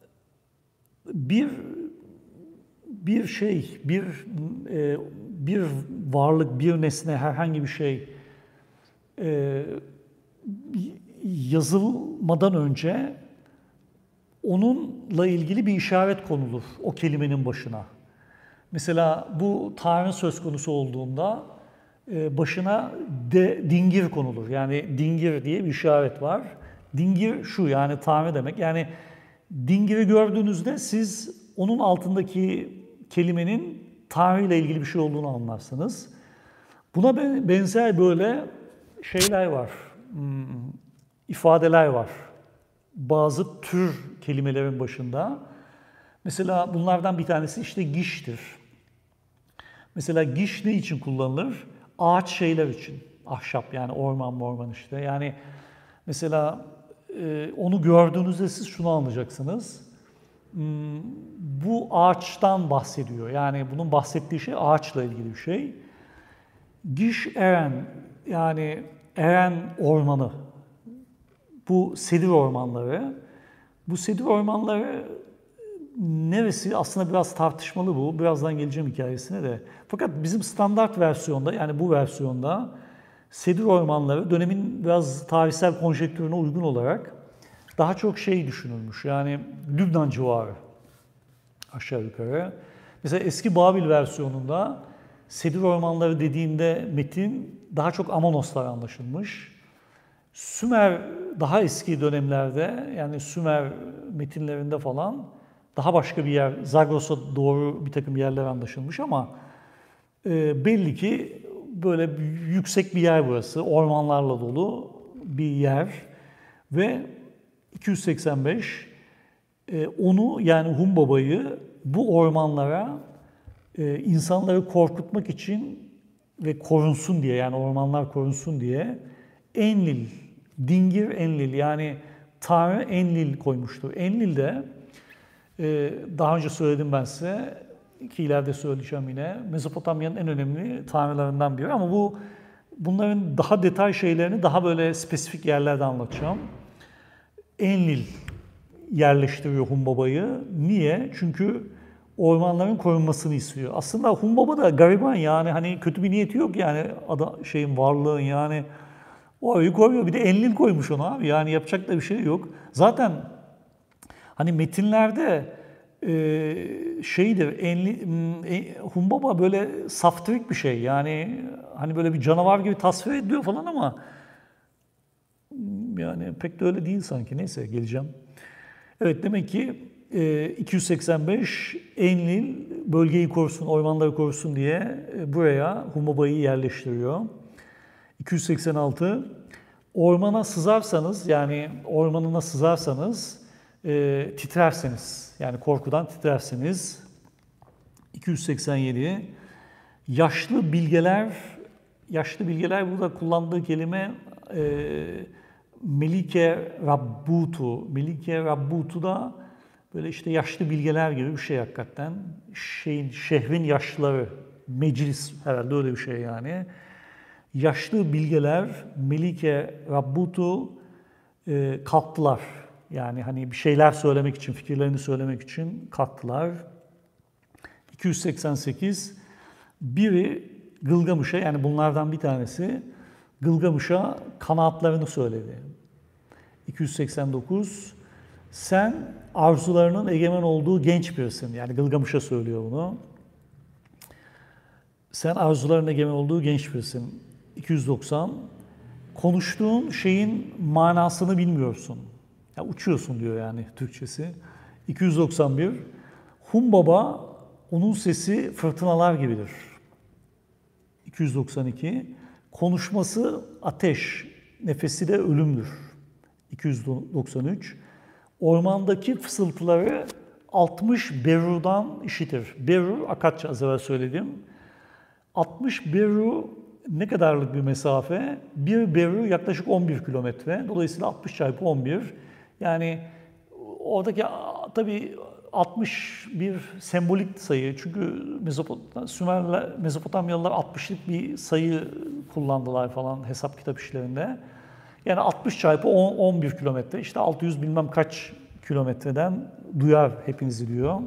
bir şey, bir varlık, bir nesne, herhangi bir şey yazılmadan önce onunla ilgili bir işaret konulur o kelimenin başına. Mesela bu Tanrı söz konusu olduğunda başına dingir konulur. Yani dingir diye bir işaret var. Dingir şu, yani Tanrı demek. Yani dingiri gördüğünüzde siz onun altındaki kelimenin Tanrı ile ilgili bir şey olduğunu anlarsınız. Buna benzer böyle şeyler var, ifadeler var. Bazı tür kelimelerin başında. Mesela bunlardan bir tanesi işte giştir. Mesela giş ne için kullanılır? Ağaç şeyler için. Ahşap, yani orman işte. Yani mesela onu gördüğünüzde siz şunu anlayacaksınız. Bu ağaçtan bahsediyor. Yani bunun bahsettiği şey ağaçla ilgili bir şey. Giş Eren, yani Eren ormanı. Bu sedir ormanları. Bu sedir ormanları neresi aslında biraz tartışmalı bu. Birazdan geleceğim hikayesine de. Fakat bizim standart versiyonda, yani bu versiyonda sedir ormanları dönemin biraz tarihsel konjektürüne uygun olarak daha çok şey düşünülmüş. Yani Lübnan civarı aşağı yukarı. Mesela eski Babil versiyonunda sedir ormanları dediğinde metin daha çok Amonoslar anlaşılmış. Sümer daha eski dönemlerde, yani Sümer metinlerinde falan daha başka bir yer, Zagros'a doğru bir takım yerler anlaşılmış ama belli ki böyle yüksek bir yer burası, ormanlarla dolu bir yer ve 285 Onu yani Humbaba'yı bu ormanlara insanları korkutmak için ve korunsun diye, yani ormanlar korunsun diye Enlil, Dingir Enlil, yani Tanrı Enlil koymuştur. Enlil de daha önce söyledim ben size, ki ileride söyleyeceğim yine, Mezopotamya'nın en önemli tanrılarından biri, ama bunların daha detay şeylerini daha böyle spesifik yerlerde anlatacağım. Enlil yerleştiriyor Humbaba'yı. Niye? Çünkü ormanların korunmasını istiyor. Aslında Humbaba da gariban, yani hani kötü bir niyeti yok yani varlığın, yani o arayı koruyor. Bir de Enlil koymuş onu abi. Yani yapacak da bir şey yok. Zaten hani metinlerde Humbaba böyle saftirik bir şey. Yani hani böyle bir canavar gibi tasvir ediliyor falan, ama yani pek de öyle değil sanki. Neyse, geleceğim. Evet, demek ki 285 Enlil bölgeyi korusun, ormanları korusun diye buraya Humbaba'yı yerleştiriyor. 286 ormana sızarsanız, yani ormanına sızarsanız titrersiniz. Yani korkudan titrersiniz. 287 yaşlı bilgeler burada kullandığı kelime Melike Rabbutu da böyle işte yaşlı bilgeler gibi bir şey hakikaten. Şehrin yaşlıları, meclis herhalde öyle bir şey yani. Yaşlı bilgeler Melike Rabbutu kalktılar. Yani hani bir şeyler söylemek için, fikirlerini söylemek için kalktılar. 288 biri Gılgamış'a, yani bunlardan bir tanesi Gılgamış'a kanaatlarını söyledi. 289 sen arzularının egemen olduğu genç birisin. Yani Gılgamış'a söylüyor bunu. Sen arzuların egemen olduğu genç birisin. 290 konuştuğun şeyin manasını bilmiyorsun. Ya uçuyorsun diyor yani Türkçesi. 291 Humbaba onun sesi fırtınalar gibidir. 292 konuşması ateş, nefesi de ölümdür. 293 ormandaki fısıltıları 60 berudan işitir. Beru, Akatça az evvel söyledim. 60 beru ne kadarlık bir mesafe? Bir beru yaklaşık 11 kilometre. Dolayısıyla 60 çarpı 11. Yani oradaki tabii 60 bir sembolik sayı. Çünkü Mezopotamyalılar 60'lık bir sayı kullandılar falan hesap kitap işlerinde. Yani 60 çarpı 11 kilometre, işte 600 bilmem kaç kilometreden duyar hepinizi diyor.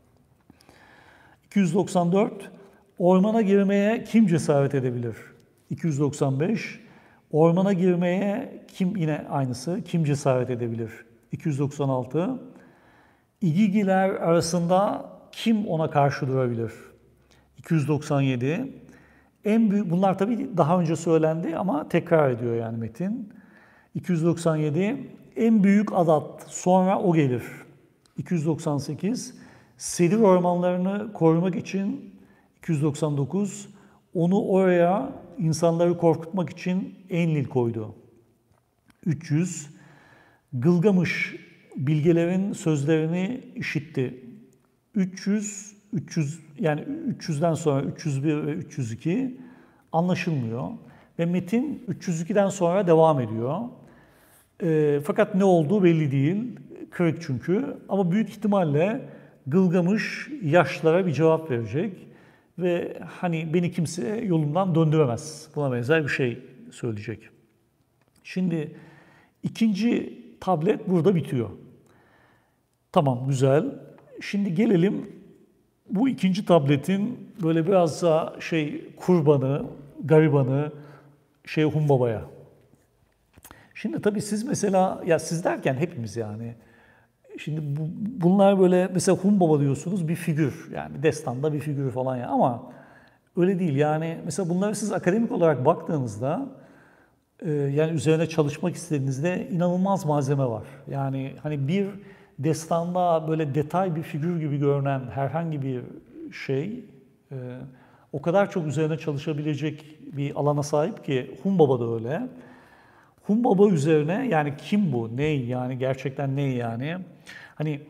294 ormana girmeye kim cesaret edebilir? 295 ormana girmeye yine aynısı, kim cesaret edebilir? 296 İgigiler arasında kim ona karşı durabilir? 297 en büyük, bunlar tabii daha önce söylendi ama tekrar ediyor yani metin. 297 en büyük adat, sonra o gelir. 298 sedir ormanlarını korumak için. 299 onu oraya insanları korkutmak için Enlil koydu. 300 Gılgamış bilgelerin sözlerini işitti. 300 yani 300'den sonra 301 ve 302 anlaşılmıyor ve metin 302'den sonra devam ediyor. Fakat ne olduğu belli değil. Kırık çünkü. Ama büyük ihtimalle Gılgamış yaşlılara bir cevap verecek ve hani beni kimse yolumdan döndüremez. Buna benzer bir şey söyleyecek. Şimdi ikinci tablet burada bitiyor. Tamam, güzel. Şimdi gelelim bu ikinci tabletin böyle biraz daha kurbanı, garibanı Humbaba'ya. Şimdi tabii siz mesela, ya siz derken hepimiz yani. Şimdi bunlar böyle mesela Humbaba diyorsunuz, bir figür. Yani destanda bir figür falan ya, ama öyle değil. Yani mesela bunları siz akademik olarak baktığınızda yani üzerine çalışmak istediğinizde inanılmaz malzeme var. Yani hani bir destanda böyle detay bir figür gibi görünen herhangi bir şey o kadar çok üzerine çalışabilecek bir alana sahip ki Humbaba da öyle. Humbaba üzerine, yani kim bu, ne yani, gerçekten ne yani? Hani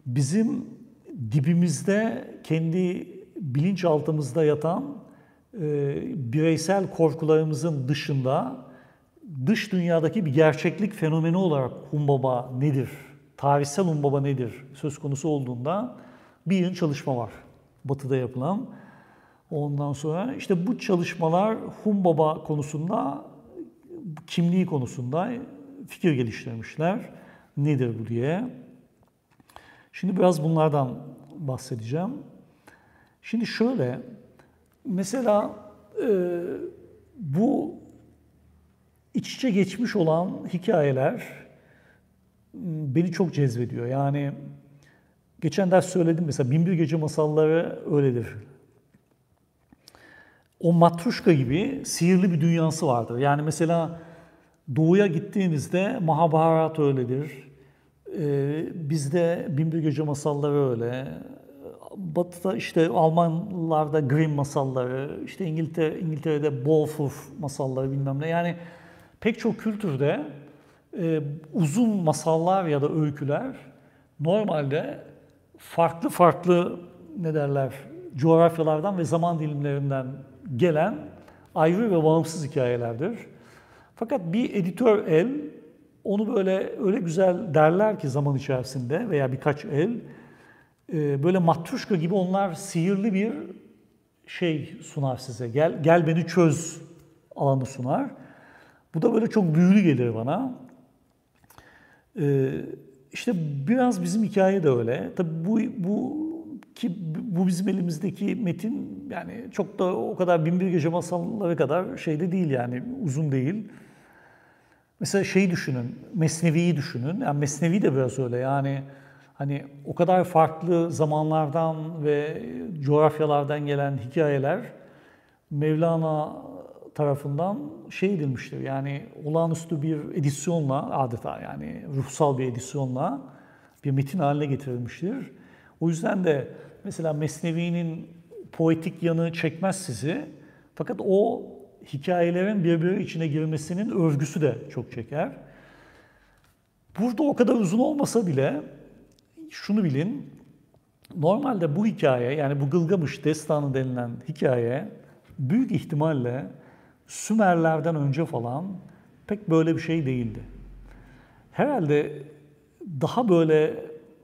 bizim dibimizde, kendi bilinçaltımızda yatan bireysel korkularımızın dışında dış dünyadaki bir gerçeklik fenomeni olarak Humbaba nedir, tarihsel Humbaba nedir söz konusu olduğunda bir yığın çalışma var Batı'da yapılan. Ondan sonra işte bu çalışmalar Humbaba konusunda, kimliği konusunda fikir geliştirmişler. Nedir bu diye. Şimdi biraz bunlardan bahsedeceğim. Şimdi şöyle, mesela bu iç içe geçmiş olan hikayeler beni çok cezbediyor. Yani geçen ders söyledim mesela Binbir Gece masalları öyledir. O Matruşka gibi sihirli bir dünyası vardır. Yani mesela Doğu'ya gittiğinizde Mahabharat öyledir. Bizde Binbir Gece masalları öyle. Batı'da işte Almanlarda Grimm masalları, işte İngiltere'de Beowulf masalları bilmem ne. Yani pek çok kültürde uzun masallar ya da öyküler normalde farklı farklı ne derler coğrafyalardan ve zaman dilimlerinden gelen ayrı ve bağımsız hikayelerdir. Fakat bir editör el onu böyle öyle güzel derler ki zaman içerisinde veya birkaç el böyle matruşka gibi onlar sihirli bir şey sunar size. Gel beni çöz alanı sunar. Bu da böyle çok büyülü gelir bana. İşte biraz bizim hikaye de öyle. Tabii bu bizim elimizdeki metin yani çok da o kadar Binbir Gece masalları kadar şeyde değil yani uzun değil. Mesela şeyi düşünün, Mesnevi'yi düşünün. Yani Mesnevi de biraz öyle yani hani o kadar farklı zamanlardan ve coğrafyalardan gelen hikayeler Mevlana tarafından şey edilmiştir. Yani olağanüstü bir edisyonla adeta yani ruhsal bir edisyonla bir metin haline getirilmiştir. O yüzden de mesela Mesnevi'nin poetik yanı çekmez sizi. Fakat o hikayelerin birbiri içine girmesinin övgüsü de çok çeker. Burada o kadar uzun olmasa bile şunu bilin. Normalde bu hikaye yani bu Gılgamış Destanı denilen hikaye büyük ihtimalle Sümerlerden önce falan pek böyle bir şey değildi. Herhalde daha böyle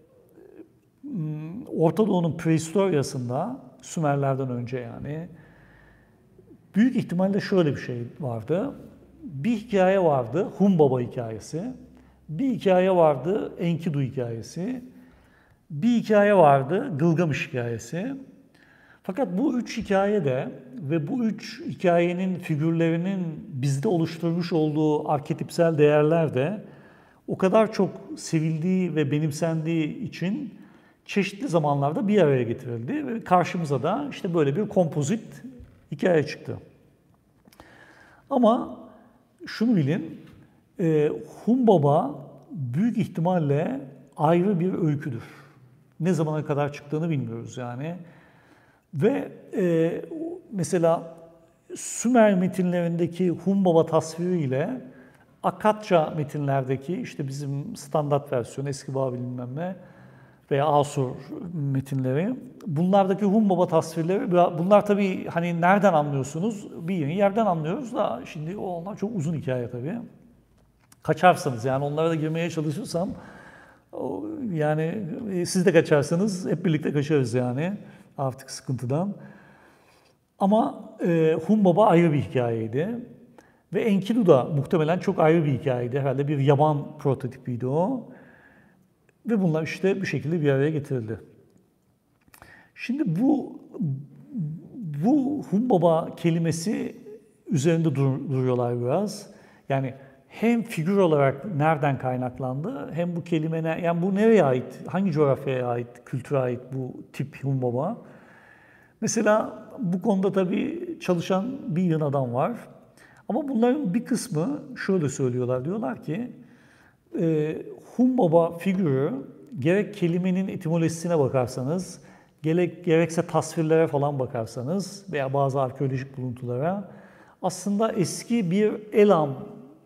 Orta Doğu'nun prehistoryasında Sümerlerden önce yani büyük ihtimalle şöyle bir şey vardı. Bir hikaye vardı, Humbaba hikayesi. Bir hikaye vardı, Enkidu hikayesi. Bir hikaye vardı, Gılgamış hikayesi. Fakat bu üç hikaye de ve bu üç hikayenin figürlerinin bizde oluşturmuş olduğu arketipsel değerler de o kadar çok sevildiği ve benimsendiği için çeşitli zamanlarda bir araya getirildi ve karşımıza da işte böyle bir kompozit hikaye çıktı. Ama şunu bilin, Humbaba büyük ihtimalle ayrı bir öyküdür. Ne zamana kadar çıktığını bilmiyoruz yani. Ve mesela Sümer metinlerindeki Humbaba tasviriyle Akatça metinlerdeki işte bizim standart versiyonu eski Babil bilmem ne veya Asur metinleri bunlardaki Humbaba tasvirleri bunlar tabii hani nereden anlıyorsunuz? Bir yerden anlıyoruz da şimdi onlar çok uzun hikaye tabii. Kaçarsanız yani onlara da girmeye çalışırsam yani siz de kaçarsanız hep birlikte kaçarız yani artık sıkıntıdan. Ama Humbaba ayrı bir hikayeydi. Ve Enkidu da muhtemelen çok ayrı bir hikayeydi. Herhalde bir yaban prototipiydi o. Ve bunlar işte bir şekilde bir araya getirildi. Şimdi bu Humbaba kelimesi üzerinde duruyorlar biraz. Yani hem figür olarak nereden kaynaklandı hem bu kelime yani bu nereye ait, hangi coğrafyaya ait, kültüre ait bu tip Humbaba? Mesela bu konuda tabii çalışan bir yığın adam var. Ama bunların bir kısmı şöyle söylüyorlar. Diyorlar ki Humbaba figürü gerek kelimenin etimolojisine bakarsanız, gerekse tasvirlere falan bakarsanız veya bazı arkeolojik buluntulara aslında eski bir Elam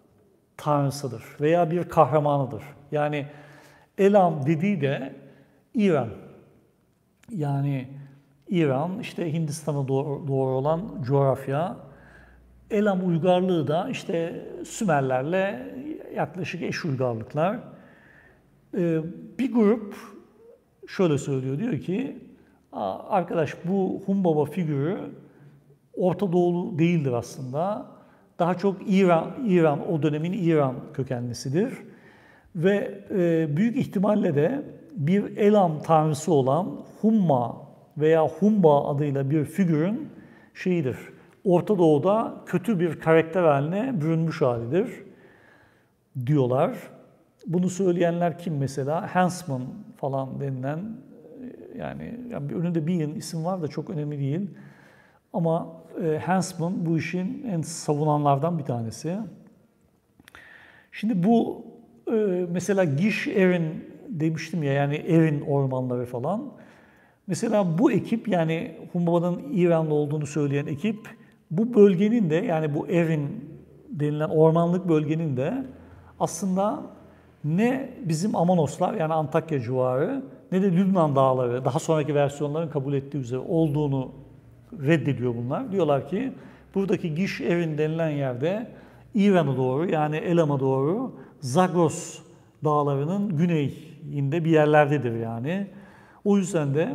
tanrısıdır veya bir kahramanıdır. Yani Elam dediği de İran. Yani İran, işte Hindistan'a doğru olan coğrafya. Elam uygarlığı da işte Sümerlerle yaklaşık eş uygarlıklar. Bir grup şöyle söylüyor, diyor ki arkadaş bu Humbaba figürü Orta Doğulu değildir aslında. Daha çok İran o dönemin İran kökenlisidir. Ve büyük ihtimalle de bir Elam tanrısı olan Humma veya Humba adıyla bir figürün şeyidir. Orta Doğu'da kötü bir karakter haline bürünmüş halidir diyorlar. Bunu söyleyenler kim mesela? Huntsman falan denilen, yani önünde bir isim var da çok önemli değil. Ama Huntsman bu işin en savunanlardan bir tanesi. Şimdi bu mesela Giş Erin demiştim ya, yani Erin ormanları falan. Mesela bu ekip, yani Humbaba'nın İranlı olduğunu söyleyen ekip, bu bölgenin de, yani bu Erin denilen ormanlık bölgenin de aslında ne bizim Amanoslar, yani Antakya civarı, ne de Lübnan dağları, daha sonraki versiyonların kabul ettiği üzere olduğunu reddediyor bunlar. Diyorlar ki buradaki Giş Erin denilen yerde İran'a doğru, yani Elam'a doğru Zagros dağlarının güneyinde bir yerlerdedir yani. O yüzden de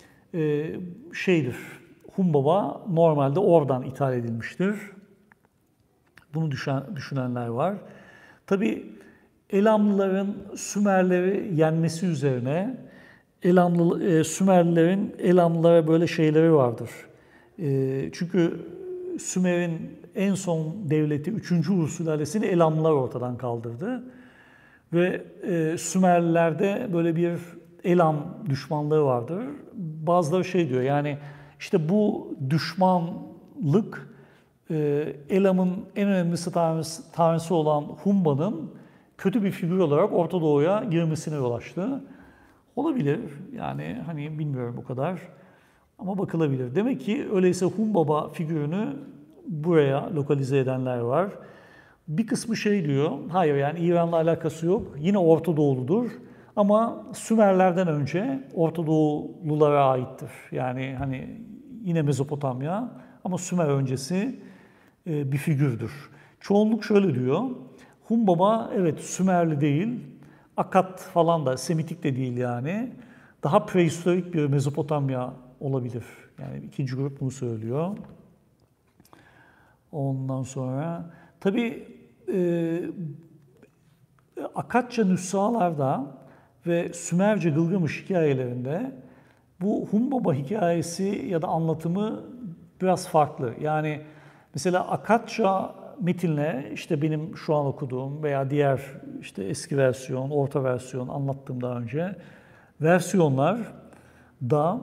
Humbaba normalde oradan ithal edilmiştir. Bunu düşünenler var. Tabii Elamlıların Sümerleri yenmesi üzerine Sümerlilerin Elamlılara böyle şeyleri vardır. Çünkü Sümer'in en son devleti 3. Ur sülalesini Elamlılar ortadan kaldırdı. Ve Sümerlilerde böyle bir Elam düşmanlığı vardır. Bazıları şey diyor, yani işte bu düşmanlık Elam'ın en önemli tanrısı olan Humba'nın kötü bir figür olarak Orta Doğu'ya girmesine yol açtı. Olabilir, yani hani bilmiyorum o kadar ama bakılabilir. Demek ki öyleyse Humbaba figürünü buraya lokalize edenler var. Bir kısmı şey diyor, hayır yani İran'la alakası yok, yine Orta Doğuludur ama Sümerlerden önce Orta Doğululara aittir. Yani hani yine Mezopotamya ama Sümer öncesi bir figürdür. Çoğunluk şöyle diyor, Humbaba evet Sümerli değil, Akat falan da Semitik de değil yani. Daha prehistorik bir Mezopotamya olabilir. Yani ikinci grup bunu söylüyor. Ondan sonra tabii Akatça nüshalarda ve Sümerce Gılgamış hikayelerinde bu Humbaba hikayesi ya da anlatımı biraz farklı. Yani mesela Akatça metinle işte benim şu an okuduğum veya diğer işte eski versiyon, orta versiyon anlattığım daha önce versiyonlar da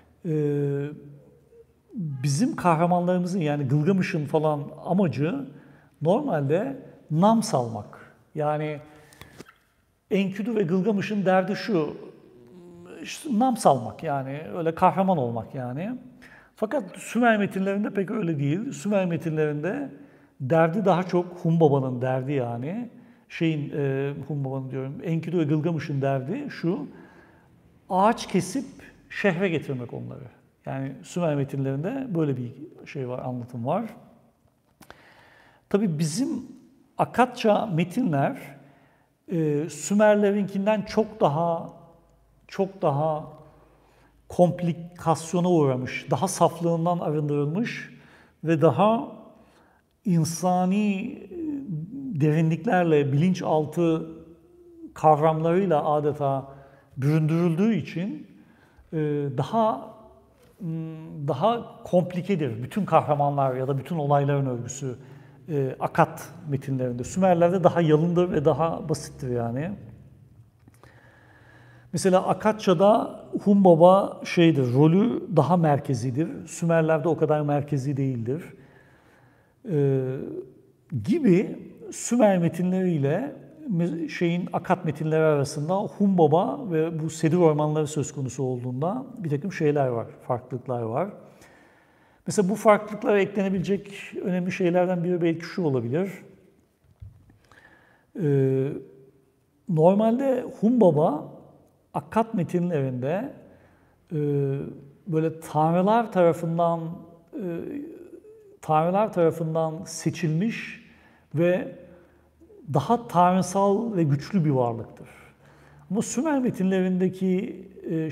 bizim kahramanlarımızın, yani Gılgamış'ın falan amacı normalde nam salmak. Yani Enkidu ve Gılgamış'ın derdi şu, işte nam salmak, yani öyle kahraman olmak yani. Fakat Sümer metinlerinde pek öyle değil. Sümer metinlerinde derdi daha çok Humbaba'nın derdi yani. Humbaba'nın diyorum, Enkidu ve Gılgamış'ın derdi şu, ağaç kesip şehre getirmek onları. Yani Sümer metinlerinde böyle bir şey var, anlatım var. Tabii bizim Akatça metinler Sümerlerinkinden çok daha komplikasyona uğramış, daha saflığından arındırılmış ve daha insani derinliklerle, bilinçaltı kavramlarıyla adeta büründürüldüğü için daha komplikedir. Bütün kahramanlar ya da bütün olayların örgüsü Akat metinlerinde. Sümerlerde daha yalındır ve daha basittir yani. Mesela Akatça'da Humbaba rolü daha merkezidir. Sümerlerde o kadar merkezi değildir. Gibi Sümer metinleriyle Akat metinleri arasında Humbaba ve bu sedir ormanları söz konusu olduğunda bir takım şeyler var, farklılıklar var. Mesela bu farklılıklara eklenebilecek önemli şeylerden biri belki şu olabilir. Normalde Humbaba Akkad metinlerinde böyle tanrılar tarafından seçilmiş ve daha tanrısal ve güçlü bir varlıktır. Ama Sümer metinlerindeki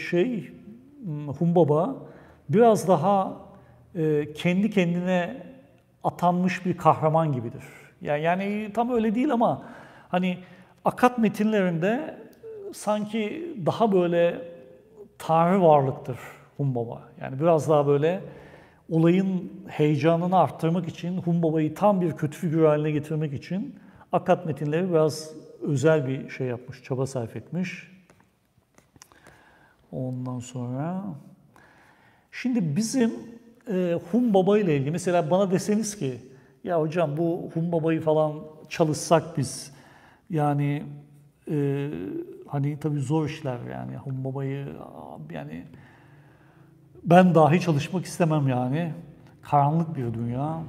Humbaba biraz daha kendi kendine atanmış bir kahraman gibidir. Yani tam öyle değil ama hani Akkad metinlerinde sanki daha böyle tanrı varlıktır Humbaba. Yani biraz daha böyle olayın heyecanını arttırmak için, Humbaba'yı tam bir kötü figür haline getirmek için Akkad metinleri biraz özel bir şey yapmış, çaba sarf etmiş. Ondan sonra şimdi bizim Humbaba ile ilgili mesela bana deseniz ki ya hocam bu Humbaba'yı falan çalışsak biz yani hani tabii zor işler yani Humbaba'yı yani ben dahi çalışmak istemem yani. Karanlık bir dünya.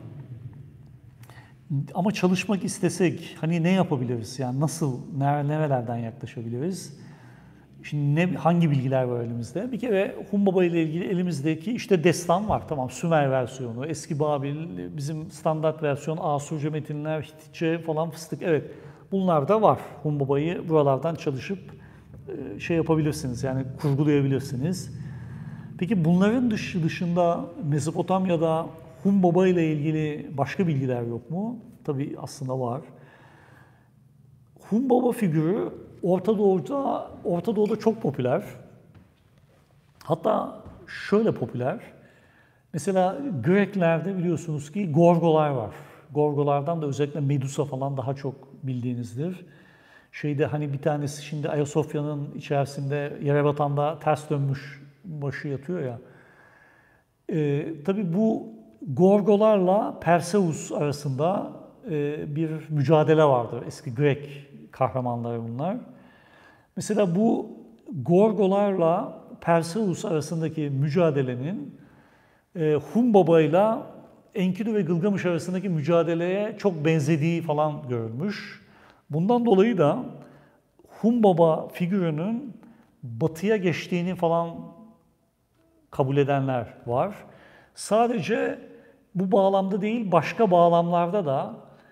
Ama çalışmak istesek hani ne yapabiliriz? Yani nasıl, nerelerden yaklaşabiliriz? Şimdi hangi bilgiler var elimizde? Bir kere Humbaba ile ilgili elimizdeki işte destan var. Tamam, Sümer versiyonu, eski Babil, bizim standart versiyon, Asurca metinler, Hititçe falan fıstık. Evet, bunlar da var. Humbaba'yı buralardan çalışıp şey yapabilirsiniz, yani kurgulayabilirsiniz. Peki bunların dışında Mezopotamya'da Humbaba ile ilgili başka bilgiler yok mu? Tabii aslında var. Humbaba figürü Orta Doğu'da çok popüler. Hatta şöyle popüler. Mesela Greklerde biliyorsunuz ki gorgolar var. Gorgolardan da özellikle Medusa falan daha çok bildiğinizdir. Hani bir tanesi şimdi Ayasofya'nın içerisinde yere batanda ters dönmüş başı yatıyor ya. Tabii bu Gorgolarla Perseus arasında bir mücadele vardır. Eski Grek kahramanları bunlar. Mesela bu Gorgolarla Perseus arasındaki mücadelenin Humbaba ile Enkidu ve Gılgamış arasındaki mücadeleye çok benzediği falan görülmüş. Bundan dolayı da Humbaba figürünün batıya geçtiğini falan kabul edenler var. Sadece bu bağlamda değil, başka bağlamlarda da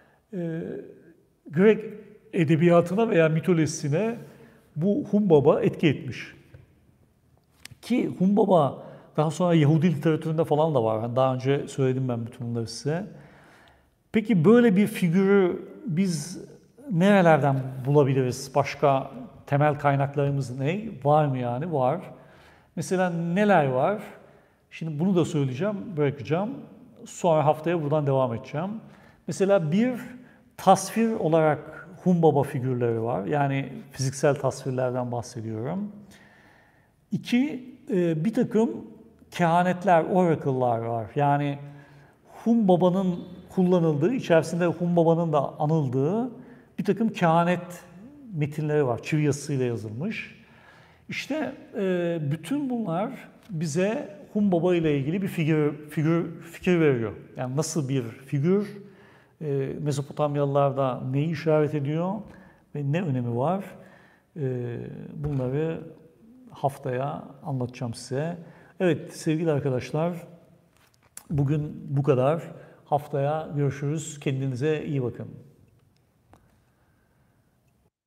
Grek edebiyatına veya mitolojisine bu Humbaba etki etmiş. Ki Humbaba daha sonra Yahudi literatüründe falan da var. Yani daha önce söyledim ben bütün bunları size. Peki böyle bir figürü biz nerelerden bulabiliriz? Başka temel kaynaklarımız ne? Var mı yani? Var. Mesela neler var? Şimdi bunu da söyleyeceğim, bırakacağım. Sonra haftaya buradan devam edeceğim. Mesela bir tasvir olarak Humbaba figürleri var. Yani fiziksel tasvirlerden bahsediyorum. İki, bir takım kehanetler, oracle'lar var. Yani Humbaba'nın kullanıldığı, içerisinde Humbaba'nın da anıldığı bir takım kehanet metinleri var. Çivi yazısıyla yazılmış. İşte bütün bunlar bize Humbaba ile ilgili bir fikir veriyor. Yani nasıl bir figür, Mezopotamyalılarda neyi işaret ediyor ve ne önemi var? Bunları haftaya anlatacağım size. Evet sevgili arkadaşlar, bugün bu kadar. Haftaya görüşürüz. Kendinize iyi bakın.